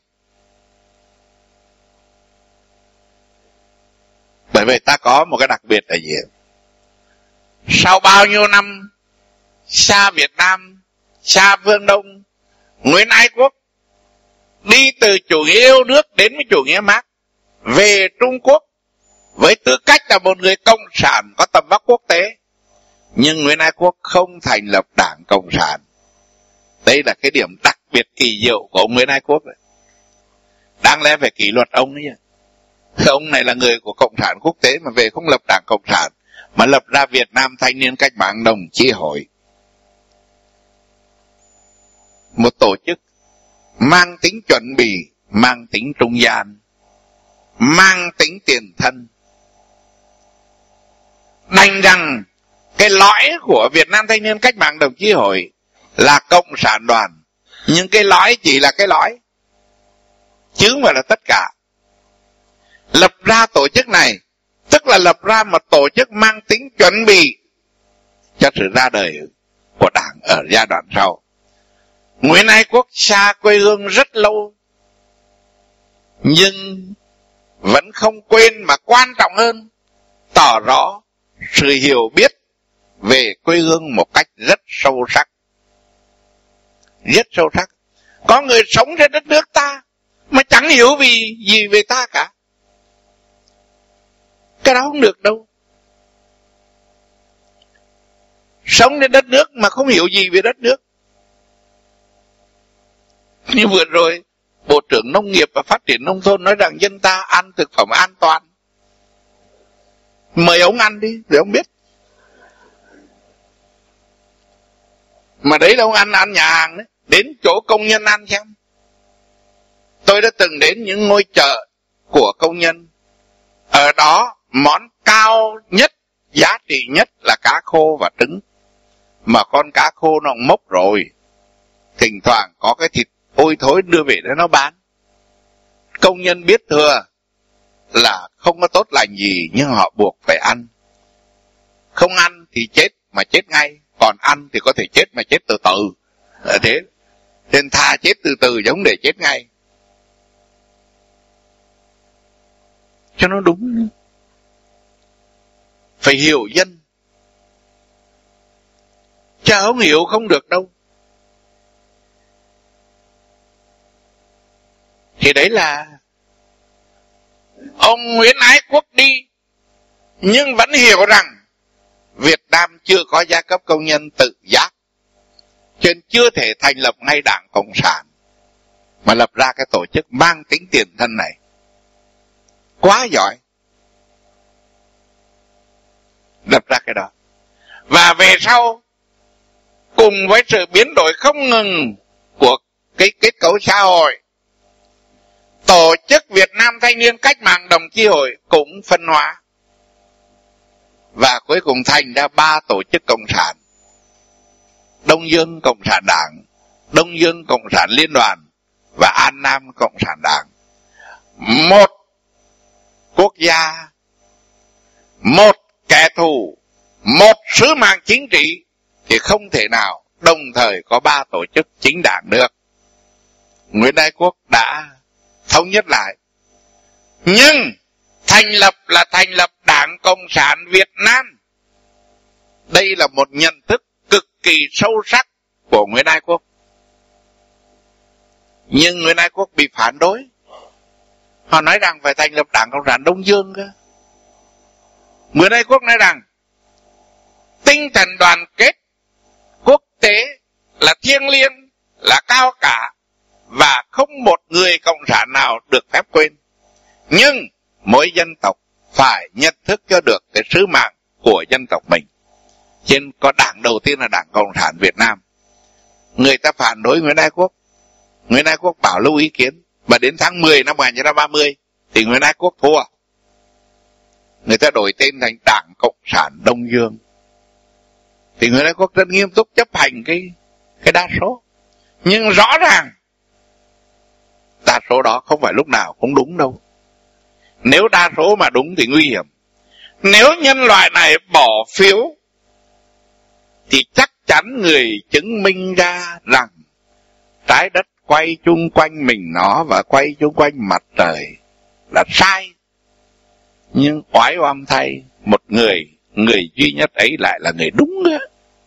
Bởi vì ta có một cái đặc biệt là gì? Sau bao nhiêu năm xa Việt Nam, xa phương Đông, Nguyễn Ái Quốc đi từ chủ nghĩa yêu nước đến với chủ nghĩa Mác về Trung Quốc với tư cách là một người cộng sản có tầm vóc quốc tế. Nhưng Nguyễn Ái Quốc không thành lập đảng Cộng sản. Đây là cái điểm đặc biệt kỳ diệu của ông Nguyễn Ái Quốc. Đáng lẽ phải kỷ luật ông ấy. Ông này là người của Cộng sản quốc tế mà về không lập đảng Cộng sản, mà lập ra Việt Nam Thanh niên Cách mạng Đồng Chí Hội. Một tổ chức mang tính chuẩn bị, mang tính trung gian, mang tính tiền thân. Đành rằng cái lõi của Việt Nam Thanh niên Cách mạng Đồng Chí Hội là Cộng sản đoàn, nhưng cái lõi chỉ là cái lõi, chứ không phải là tất cả. Lập ra tổ chức này tức là lập ra một tổ chức mang tính chuẩn bị cho sự ra đời của đảng ở giai đoạn sau. Nguyễn Ái Quốc xa quê hương rất lâu, nhưng vẫn không quên mà quan trọng hơn, tỏ rõ sự hiểu biết về quê hương một cách rất sâu sắc. Rất sâu sắc. Có người sống trên đất nước ta mà chẳng hiểu vì gì về ta cả. Cái đó không được đâu. Sống trên đất nước mà không hiểu gì về đất nước. Như vừa rồi Bộ trưởng Nông nghiệp và Phát triển Nông thôn nói rằng dân ta ăn thực phẩm an toàn. Mời ông ăn đi để ông biết. Mà đấy là ông ăn ăn nhà hàng đấy. Đến chỗ công nhân ăn xem. Tôi đã từng đến những ngôi chợ của công nhân. Ở đó món cao nhất, giá trị nhất là cá khô và trứng. Mà con cá khô nó mốc rồi, thỉnh thoảng có cái thịt ôi thối đưa về để nó bán. Công nhân biết thừa là không có tốt lành gì, nhưng họ buộc phải ăn. Không ăn thì chết mà chết ngay, còn ăn thì có thể chết mà chết từ từ. Là thế. Nên thà chết từ từ giống để chết ngay, cho nó đúng. Phải hiểu dân, chứ không hiểu không được đâu. Thì đấy là ông Nguyễn Ái Quốc đi, nhưng vẫn hiểu rằng Việt Nam chưa có giai cấp công nhân tự giác, cho nên chưa thể thành lập ngay đảng Cộng sản, mà lập ra cái tổ chức mang tính tiền thân này. Quá giỏi. Lập ra cái đó. Và về sau, cùng với sự biến đổi không ngừng của cái kết cấu xã hội, tổ chức Việt Nam Thanh niên Cách mạng Đồng Chí Hội cũng phân hóa. Và cuối cùng thành ra ba tổ chức cộng sản. Đông Dương Cộng sản Đảng, Đông Dương Cộng sản Liên đoàn và An Nam Cộng sản Đảng. Một quốc gia, một kẻ thù, một sứ mạng chính trị thì không thể nào đồng thời có ba tổ chức chính đảng được. Nguyễn Ái Quốc đã thống nhất lại. Nhưng thành lập là thành lập Đảng Cộng sản Việt Nam. Đây là một nhận thức cực kỳ sâu sắc của Nguyễn Ái Quốc. Nhưng Nguyễn Ái Quốc bị phản đối. Họ nói rằng phải thành lập Đảng Cộng sản Đông Dương cơ. Nguyễn Ái Quốc nói rằng tinh thần đoàn kết quốc tế là thiêng liêng, là cao cả, và không một người cộng sản nào được phép quên. Nhưng mỗi dân tộc phải nhận thức cho được cái sứ mạng của dân tộc mình. Trên có đảng đầu tiên là Đảng Cộng sản Việt Nam. Người ta phản đối Nguyễn Ái Quốc. Nguyễn Ái Quốc bảo lưu ý kiến. Và đến tháng mười năm một nghìn chín trăm ba mươi thì Nguyễn Ái Quốc thua. Người ta đổi tên thành Đảng Cộng sản Đông Dương. Thì Nguyễn Ái Quốc rất nghiêm túc chấp hành cái, cái đa số. Nhưng rõ ràng đa số đó không phải lúc nào cũng đúng đâu. Nếu đa số mà đúng thì nguy hiểm. Nếu nhân loại này bỏ phiếu thì chắc chắn người chứng minh ra rằng trái đất quay chung quanh mình nó và quay chung quanh mặt trời là sai. Nhưng oái oăm thay, một người, người duy nhất ấy lại là người đúng nữa.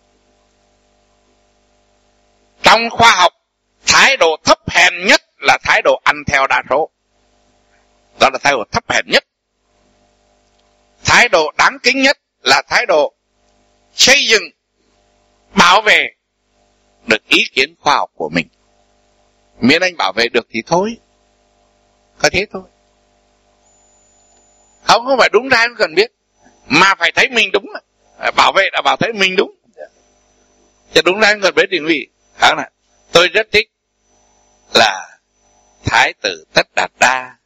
Trong khoa học, thái độ thấp hèn nhất là thái độ ăn theo đa số. Đó là thái độ thấp hèn nhất. Thái độ đáng kính nhất là thái độ xây dựng, bảo vệ được ý kiến khoa học của mình. Miễn anh bảo vệ được thì thôi. Có thế thôi. Không, không phải đúng sai không cần biết. Mà phải thấy mình đúng. Bảo vệ đã bảo thấy mình đúng. Chứ đúng sai không cần biết thì nguy. Tôi rất thích là Thái tử Tất Đạt Đa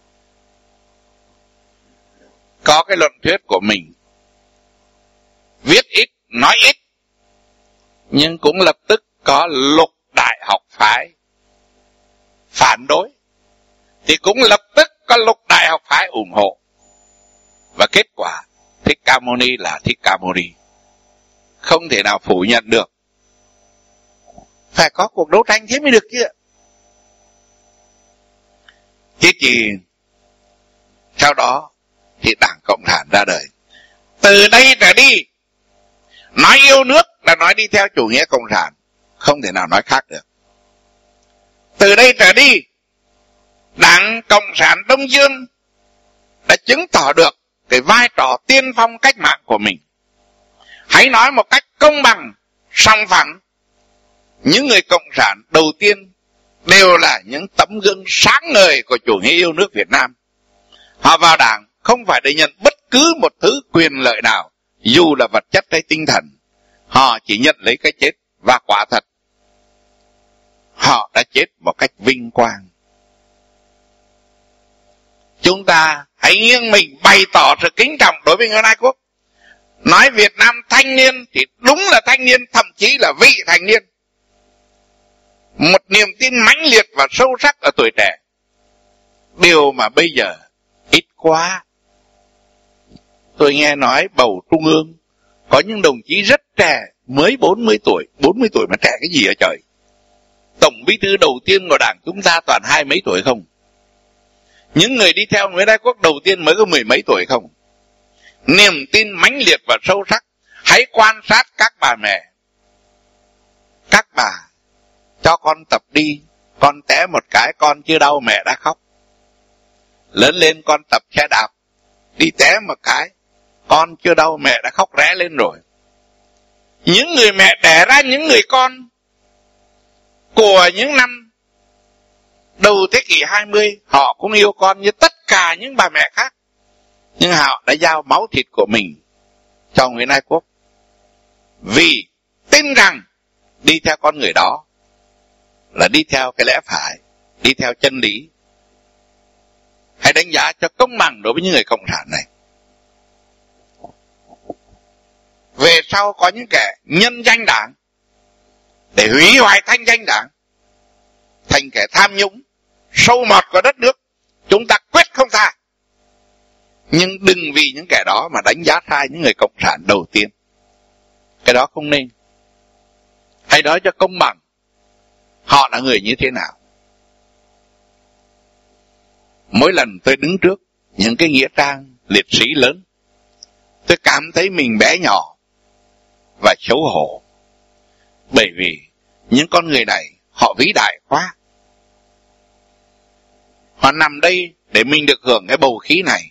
có cái luận thuyết của mình. Viết ít, nói ít, nhưng cũng lập tức có lục đại học phái phản đối. Thì cũng lập tức có lục đại học phái ủng hộ. Và kết quả Thích Ca Mâu Ni là Thích Ca Mâu Ni. Không thể nào phủ nhận được. Phải có cuộc đấu tranh thế mới được kia. Thế thì sau đó thì Đảng Cộng sản ra đời. Từ đây trở đi, nói yêu nước là nói đi theo chủ nghĩa cộng sản. Không thể nào nói khác được. Từ đây trở đi, Đảng Cộng sản Đông Dương đã chứng tỏ được cái vai trò tiên phong cách mạng của mình. Hãy nói một cách công bằng, song phẳng, những người cộng sản đầu tiên đều là những tấm gương sáng ngời của chủ nghĩa yêu nước Việt Nam. Họ vào đảng không phải để nhận bất cứ một thứ quyền lợi nào, dù là vật chất hay tinh thần. Họ chỉ nhận lấy cái chết, và quả thật họ đã chết một cách vinh quang. Chúng ta hãy nghiêng mình bày tỏ sự kính trọng đối với Nguyễn Ái Quốc. Nói Việt Nam thanh niên thì đúng là thanh niên, thậm chí là vị thanh niên. Một niềm tin mãnh liệt và sâu sắc ở tuổi trẻ. Điều mà bây giờ ít quá. Tôi nghe nói bầu Trung ương có những đồng chí rất trẻ, mới bốn mươi tuổi. bốn mươi tuổi mà trẻ cái gì hả trời? Tổng bí thư đầu tiên của đảng chúng ta toàn hai mấy tuổi không? Những người đi theo Nguyễn Ái Quốc đầu tiên mới có mười mấy tuổi không? Niềm tin mãnh liệt và sâu sắc. Hãy quan sát các bà mẹ. Các bà cho con tập đi, con té một cái con chưa đau mẹ đã khóc. Lớn lên con tập xe đạp, đi té một cái con chưa đau mẹ đã khóc ré lên rồi. Những người mẹ đẻ ra những người con của những năm đầu thế kỷ hai mươi, họ cũng yêu con như tất cả những bà mẹ khác. Nhưng họ đã giao máu thịt của mình cho Nguyễn Ái Quốc, vì tin rằng đi theo con người đó là đi theo cái lẽ phải, đi theo chân lý. Hãy đánh giá cho công bằng đối với những người cộng sản này. Về sau có những kẻ nhân danh đảng để hủy hoại thanh danh đảng, thành kẻ tham nhũng, sâu mọt của đất nước, chúng ta quyết không tha. Nhưng đừng vì những kẻ đó mà đánh giá sai những người cộng sản đầu tiên. Cái đó không nên. Hãy nói cho công bằng họ là người như thế nào. Mỗi lần tôi đứng trước những cái nghĩa trang liệt sĩ lớn, tôi cảm thấy mình bé nhỏ và xấu hổ. Bởi vì những con người này họ vĩ đại quá. Họ nằm đây để mình được hưởng cái bầu khí này.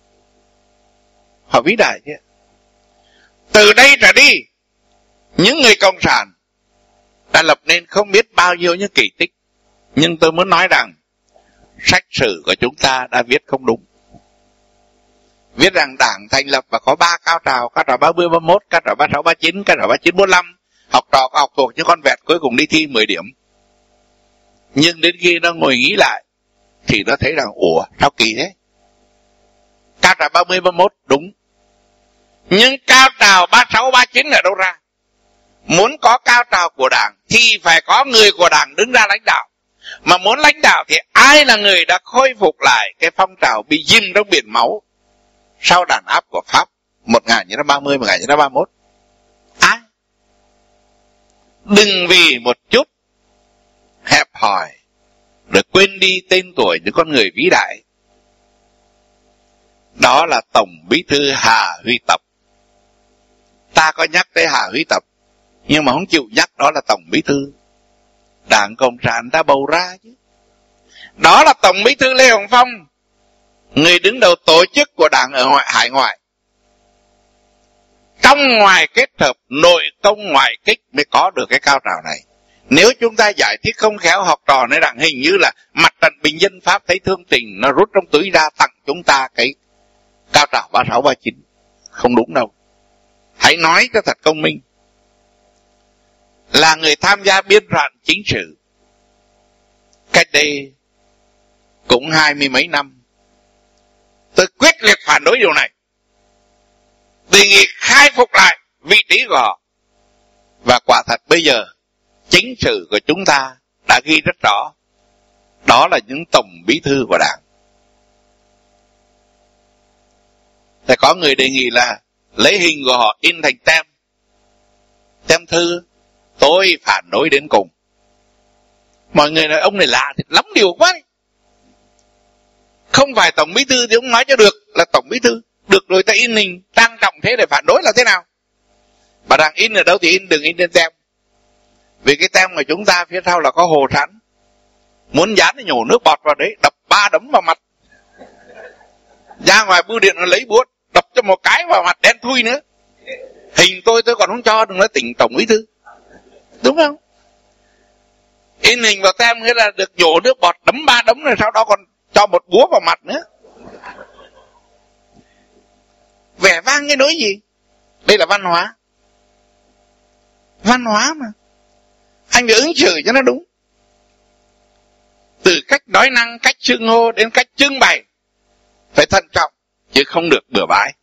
Họ vĩ đại chứ. Từ đây trở đi, những người cộng sản đã lập nên không biết bao nhiêu những kỳ tích. Nhưng tôi muốn nói rằng sách sử của chúng ta đã viết không đúng. Viết rằng Đảng thành lập và có ba cao trào: cao trào ba mươi ba mươi mốt, cao trào ba mươi sáu ba mươi chín, cao trào ba mươi chín bốn mươi lăm. Học trò học thuộc những con vẹt cuối cùng đi thi mười điểm. Nhưng đến khi nó ngồi nghĩ lại thì nó thấy rằng ủa sao kỳ thế. Cao trào ba mươi ba mươi mốt đúng, nhưng cao trào ba mươi sáu ba mươi chín ở đâu ra? Muốn có cao trào của Đảng thì phải có người của Đảng đứng ra lãnh đạo. Mà muốn lãnh đạo thì ai là người đã khôi phục lại cái phong trào bị dìm trong biển máu sau đàn áp của Pháp một nghìn chín trăm ba mươi, một nghìn chín trăm ba mươi mốt? Ai? Đừng vì một chút hẹp hòi rồi quên đi tên tuổi những con người vĩ đại. Đó là Tổng Bí thư Hà Huy Tập. Ta có nhắc tới Hà Huy Tập, nhưng mà không chịu nhắc đó là Tổng Bí thư Đảng Cộng sản ta bầu ra chứ. Đó là Tổng Bí thư Lê Hồng Phong, người đứng đầu tổ chức của Đảng ở ngoại hải ngoại. Trong ngoài kết hợp nội công ngoại kích mới có được cái cao trào này. Nếu chúng ta giải thích không khéo, học trò nói rằng hình như là mặt trận bình dân Pháp thấy thương tình, nó rút trong túi ra tặng chúng ta cái cao trào ba mươi sáu ba mươi chín. Không đúng đâu. Hãy nói cho thật công minh. Là người tham gia biên soạn chính sử cách đây cũng hai mươi mấy năm, tôi quyết liệt phản đối điều này, đề nghị khai phục lại vị trí của họ. Và quả thật bây giờ chính sử của chúng ta đã ghi rất rõ, đó là những tổng bí thư của Đảng. Thì có người đề nghị là lấy hình của họ in thành tem, tem thư. Tôi phản đối đến cùng. Mọi người nói ông này lạ thì lắm điều quá. Không phải tổng bí thư thì ông nói cho được là tổng bí thư. Được rồi ta in hình trang trọng thế để phản đối là thế nào? Bà đang in ở đâu thì in, đừng in trên tem. Vì cái tem của chúng ta phía sau là có hồ sẵn. Muốn dán thì nhổ nước bọt vào đấy, đập ba đấm vào mặt. Ra ngoài bưu điện nó lấy búa đập cho một cái vào mặt đen thui nữa. Hình tôi tôi còn không cho, đừng nói tỉnh tổng bí thư. Đúng không? In hình vào tem nghĩa là được nhổ nước bọt đấm ba đấm, rồi sau đó còn cho một búa vào mặt nữa. Vẻ vang cái nỗi gì? Đây là văn hóa. Văn hóa mà. Anh phải ứng xử cho nó đúng. Từ cách nói năng, cách xưng hô đến cách trưng bày phải thận trọng, chứ không được bừa bãi.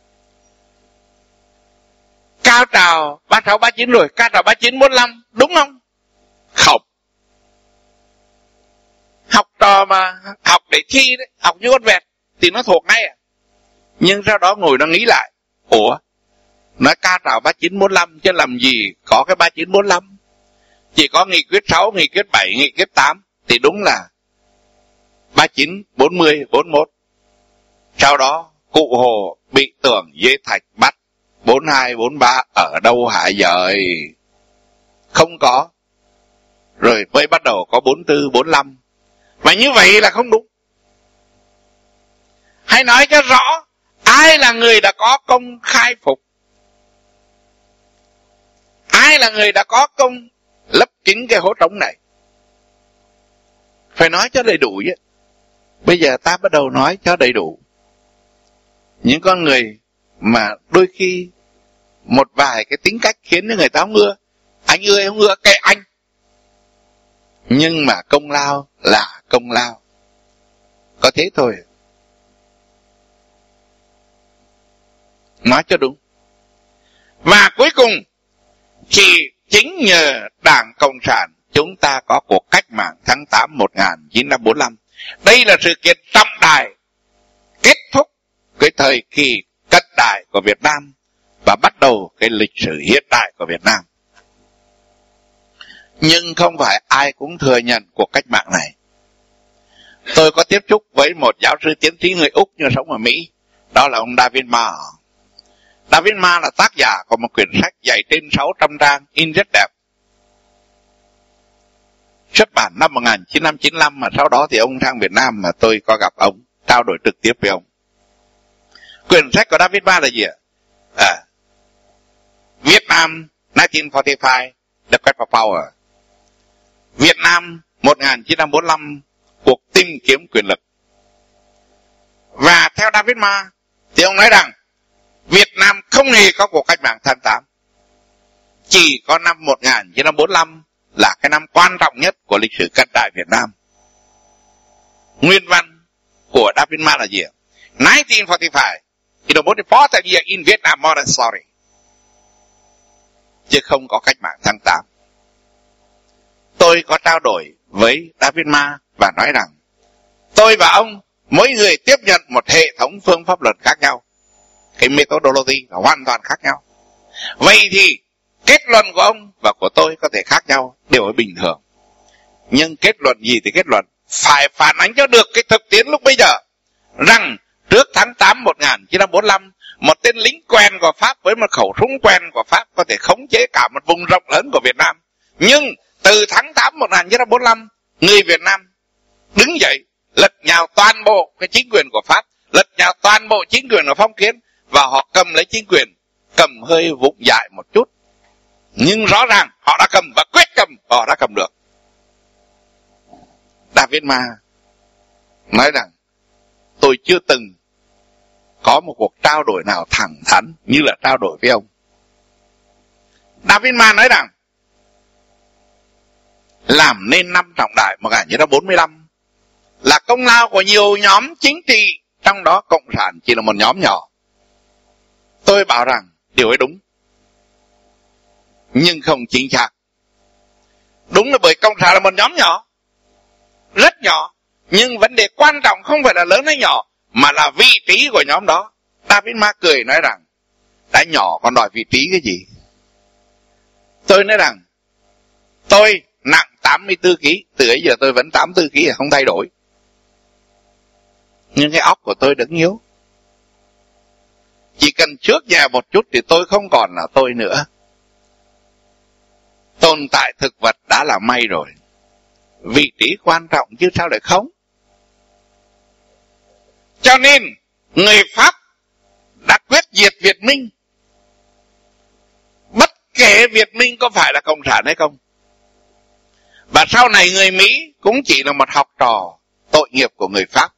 Cao trào ba mươi sáu ba mươi chín rồi, cao trào ba mươi chín bốn mươi lăm, đúng không? Không. Học trò mà học để thi đấy, học như con vẹt thì nó thuộc ngay à. Nhưng sau đó ngồi nó nghĩ lại, ủa, nói cao trào ba mươi chín bốn mươi lăm chứ làm gì có cái ba mươi chín bốn mươi lăm. Chỉ có nghị quyết sáu, nghị quyết bảy, nghị quyết tám thì đúng là ba mươi chín, bốn mươi, bốn mươi mốt. Sau đó cụ Hồ bị Tưởng Dê Thạch bắt bốn mươi hai, bốn mươi ba ở đâu hả giời? Không có. Rồi mới bắt đầu có bốn mươi tư, bốn mươi lăm. Và như vậy là không đúng. Hãy nói cho rõ ai là người đã có công khai phục, ai là người đã có công lấp kín cái hố trống này. Phải nói cho đầy đủ chứ. Bây giờ ta bắt đầu nói cho đầy đủ. Những con người mà đôi khi một vài cái tính cách khiến cho người ta không ưa. Anh ưa không ưa kệ anh. Nhưng mà công lao là công lao. Có thế thôi. Nói cho đúng. Và cuối cùng, chỉ chính nhờ Đảng Cộng sản chúng ta có cuộc cách mạng tháng tám một nghìn chín trăm bốn mươi lăm. Đây là sự kiện trọng đại kết thúc cái thời kỳ cận đại của Việt Nam và bắt đầu cái lịch sử hiện đại của Việt Nam. Nhưng không phải ai cũng thừa nhận cuộc cách mạng này. Tôi có tiếp xúc với một giáo sư tiến sĩ người Úc nhưng sống ở Mỹ, đó là ông David Ma. David Ma là tác giả của một quyển sách dày trên sáu trăm trang, in rất đẹp. xuất bản năm một nghìn chín trăm chín mươi lăm, mà sau đó thì ông sang Việt Nam mà tôi có gặp ông, trao đổi trực tiếp với ông. Quyển sách của David Ma là gì ạ? À, Việt Nam nineteen forty-five, The Quest for Power. Việt Nam một nghìn chín trăm bốn mươi lăm, cuộc tìm kiếm quyền lực. Và theo David Ma thì ông nói rằng Việt Nam không hề có cuộc cách mạng tháng tám. Chỉ có năm một nghìn chín trăm bốn mươi lăm là cái năm quan trọng nhất của lịch sử cận đại Việt Nam. Nguyên văn của David Ma là gì ạ? nineteen forty-five, it was the fourth year in Vietnam more than sorry. Chứ không có cách mạng tháng tám. Tôi có trao đổi với David Ma và nói rằng tôi và ông, mỗi người tiếp nhận một hệ thống phương pháp luật khác nhau. Cái methodology là hoàn toàn khác nhau. Vậy thì kết luận của ông và của tôi có thể khác nhau, đều là bình thường. Nhưng kết luận gì thì kết luận, phải phản ánh cho được cái thực tiễn lúc bây giờ. Rằng trước tháng tám một nghìn chín trăm bốn mươi lăm, một tên lính quen của Pháp với một khẩu súng quen của Pháp có thể khống chế cả một vùng rộng lớn của Việt Nam. Nhưng từ tháng tám một nghìn chín trăm bốn mươi lăm, người Việt Nam đứng dậy lật nhào toàn bộ cái chính quyền của Pháp, lật nhào toàn bộ chính quyền của phong kiến, và họ cầm lấy chính quyền, cầm hơi vụng dại một chút. Nhưng rõ ràng họ đã cầm và quyết cầm, và họ đã cầm được. David Ma nói rằng tôi chưa từng có một cuộc trao đổi nào thẳng thắn như là trao đổi với ông. David Ma nói rằng làm nên năm trọng đại một nghìn chín trăm bốn mươi lăm là công lao của nhiều nhóm chính trị, trong đó Cộng sản chỉ là một nhóm nhỏ. Tôi bảo rằng điều ấy đúng, nhưng không chính xác. Đúng là bởi Cộng sản là một nhóm nhỏ, rất nhỏ, nhưng vấn đề quan trọng không phải là lớn hay nhỏ, mà là vị trí của nhóm đó. David Ma cười nói rằng đã nhỏ còn đòi vị trí cái gì. Tôi nói rằng tôi nặng tám mươi tư ki lô gam, từ ấy giờ tôi vẫn tám mươi tư ki lô gam, không thay đổi. Nhưng cái óc của tôi đứng yếu. Chỉ cần trước nhà một chút thì tôi không còn là tôi nữa. Tồn tại thực vật đã là may rồi, vị trí quan trọng chứ sao lại không. Cho nên người Pháp đã quyết diệt Việt Minh, bất kể Việt Minh có phải là cộng sản hay không. Và sau này người Mỹ cũng chỉ là một học trò tội nghiệp của người Pháp.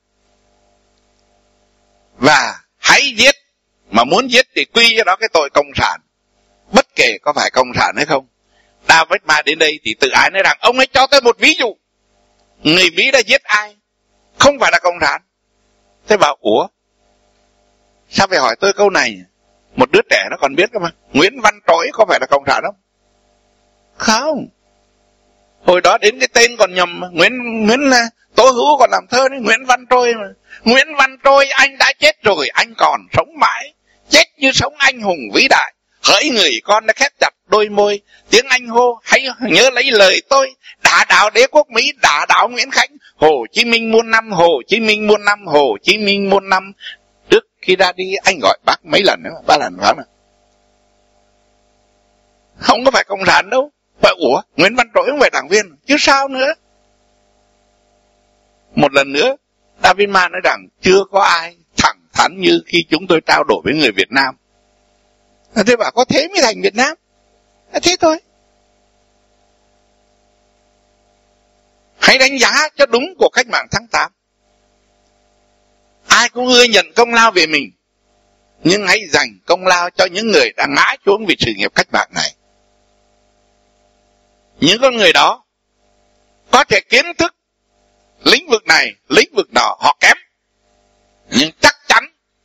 Và hãy giết, mà muốn giết thì quy cho đó cái tội cộng sản, bất kể có phải cộng sản hay không. David Ma đến đây thì tự ái nói rằng ông ấy cho tôi một ví dụ, người Mỹ đã giết ai không phải là cộng sản. Thế bảo ủa, sao phải hỏi tôi câu này? Một đứa trẻ nó còn biết cơ mà. Nguyễn Văn Trỗi có phải là cộng sản không? Không. Hồi đó đến cái tên còn nhầm. Nguyễn Nguyễn Tố Hữu còn làm thơ đấy, Nguyễn Văn Trôi mà. Nguyễn Văn Trôi anh đã chết rồi, anh còn sống mãi, chết như sống anh hùng vĩ đại. Hỡi người con đã khép chặt đôi môi, tiếng anh hô hãy nhớ lấy lời tôi. Đả đảo đế quốc Mỹ, đả đảo Nguyễn Khánh. Hồ Chí Minh muôn năm, Hồ Chí Minh muôn năm, Hồ Chí Minh muôn năm. Trước khi ra đi anh gọi bác mấy lần nữa, ba lần phải không? Không có phải cộng sản đâu. Vậy ủa, Nguyễn Văn Trỗi không phải đảng viên chứ sao nữa? Một lần nữa David Ma nói rằng chưa có ai thẳng thắn như khi chúng tôi trao đổi với người Việt Nam. Thế bảo có thế mới thành Việt Nam. Thế thôi. Hãy đánh giá cho đúng cuộc cách mạng tháng tám. Ai cũng ưa nhận công lao về mình, nhưng hãy dành công lao cho những người đã ngã xuống vì sự nghiệp cách mạng này. Những con người đó có thể kiến thức lĩnh vực này, lĩnh vực nọ họ kém, nhưng chắc chắn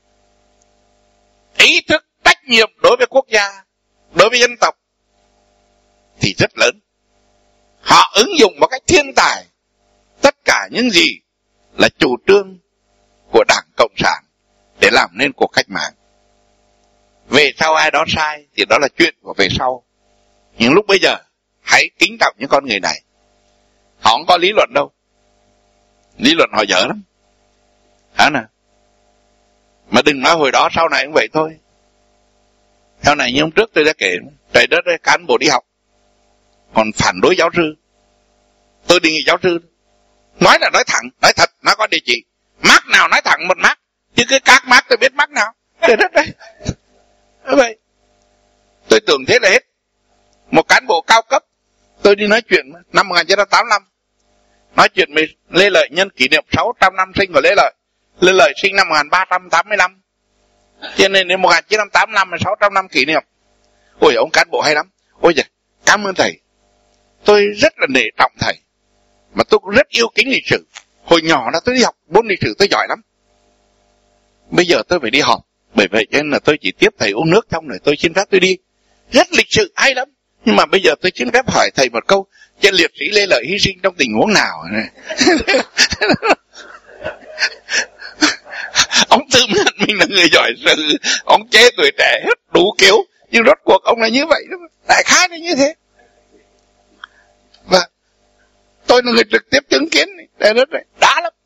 ý thức trách nhiệm đối với quốc gia, đối với dân tộc thì rất lớn. Họ ứng dụng một cách thiên tài tất cả những gì là chủ trương của Đảng Cộng sản để làm nên cuộc cách mạng. Về sau ai đó sai thì đó là chuyện của về sau. Nhưng lúc bây giờ hãy kính trọng những con người này. Họ không có lý luận đâu. Lý luận họ dở lắm. Hả nè? Mà đừng nói hồi đó, sau này cũng vậy thôi. Theo này như hôm trước tôi đã kể, trời đất ơi, cán bộ đi học còn phản đối giáo sư. tôi đề nghị giáo sư nói là nói thẳng, nói thật, nó có địa chỉ. Mác nào nói thẳng một mác, chứ cứ các mác tôi biết mác nào. Trời đất ơi. Vậy tôi tưởng thế là hết. Một cán bộ cao cấp, tôi đi nói chuyện năm một nghìn chín trăm tám mươi lăm, nói chuyện với Lê Lợi nhân kỷ niệm sáu trăm năm sinh của Lê Lợi. Lê Lợi sinh năm một nghìn ba trăm tám mươi lăm, cho nên đến một nghìn chín trăm tám mươi lăm là sáu trăm năm kỷ niệm. Ôi, ông cán bộ hay lắm. Ôi giời, cảm ơn thầy. Tôi rất là nể trọng thầy, mà tôi cũng rất yêu kính lịch sử. Hồi nhỏ là tôi đi học môn lịch sử tôi giỏi lắm. Bây giờ tôi phải đi học, bởi vậy cho nên là tôi chỉ tiếp thầy uống nước xong rồi tôi xin phép tôi đi. Rất lịch sự hay lắm. Nhưng mà bây giờ tôi xin phép hỏi thầy một câu, trên liệt sĩ Lê Lợi hy sinh trong tình huống nào? Ông tự nhận mình là người giỏi sử, ông chế tuổi trẻ hết đủ kiểu, nhưng rốt cuộc ông là như vậy đó. Đại khái là như thế. Và tôi là người trực tiếp chứng kiến, đây rất là đã lắm.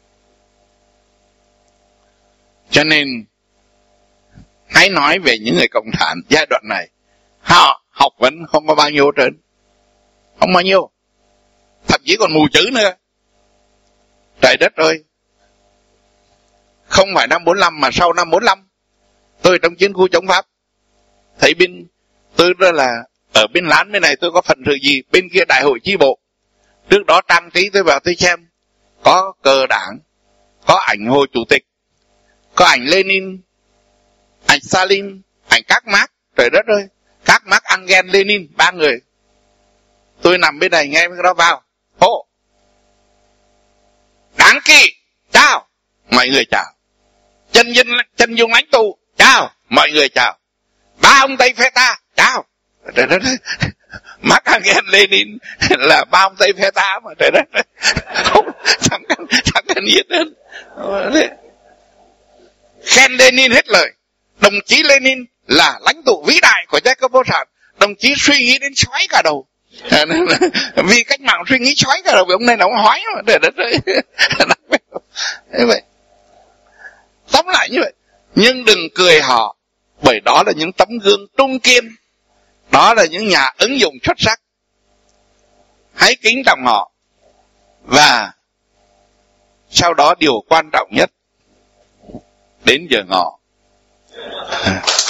Cho nên hãy nói về những người cộng sản giai đoạn này, họ học vấn không có bao nhiêu trơn, không bao nhiêu, thậm chí còn mù chữ nữa. Trời đất ơi, không phải năm bốn lăm mà sau năm bốn lăm, tôi trong chiến khu chống Pháp, thấy bên tôi đó là ở bên lán bên này tôi có phần sự gì, bên kia đại hội chi bộ. Trước đó trang trí tôi vào tôi xem, có cờ đảng, có ảnh Hồ Chủ tịch, có ảnh Lenin, ảnh Stalin, ảnh các Marx. Trời đất ơi, các Marx, Engels, Lenin, ba người. Tôi nằm bên này nghe cái đó vào, hô, Đảng Kỳ, chào, mọi người chào. Chân dân, chân dung lãnh tụ, chào, mọi người chào. Ba ông Tây phe ta, chào. Trời đất ơi, Marx, Engels, Lenin là ba ông Tây phe ta mà. Trời đất ơi, không, chẳng cần, chẳng cần nhiệt hơn. Khen Lenin hết lời. Đồng chí Lenin là lãnh tụ vĩ đại của giai cấp vô sản. Đồng chí suy nghĩ đến xoáy cả đầu. Vì cách mạng suy nghĩ xoáy cả đầu, vì ông này là ông hói mà. Để đất ơi. Thế vậy. Tóm lại như vậy. Nhưng đừng cười họ, bởi đó là những tấm gương trung kiên, đó là những nhà ứng dụng xuất sắc. Hãy kính trọng họ. Và sau đó điều quan trọng nhất, đến giờ ngọ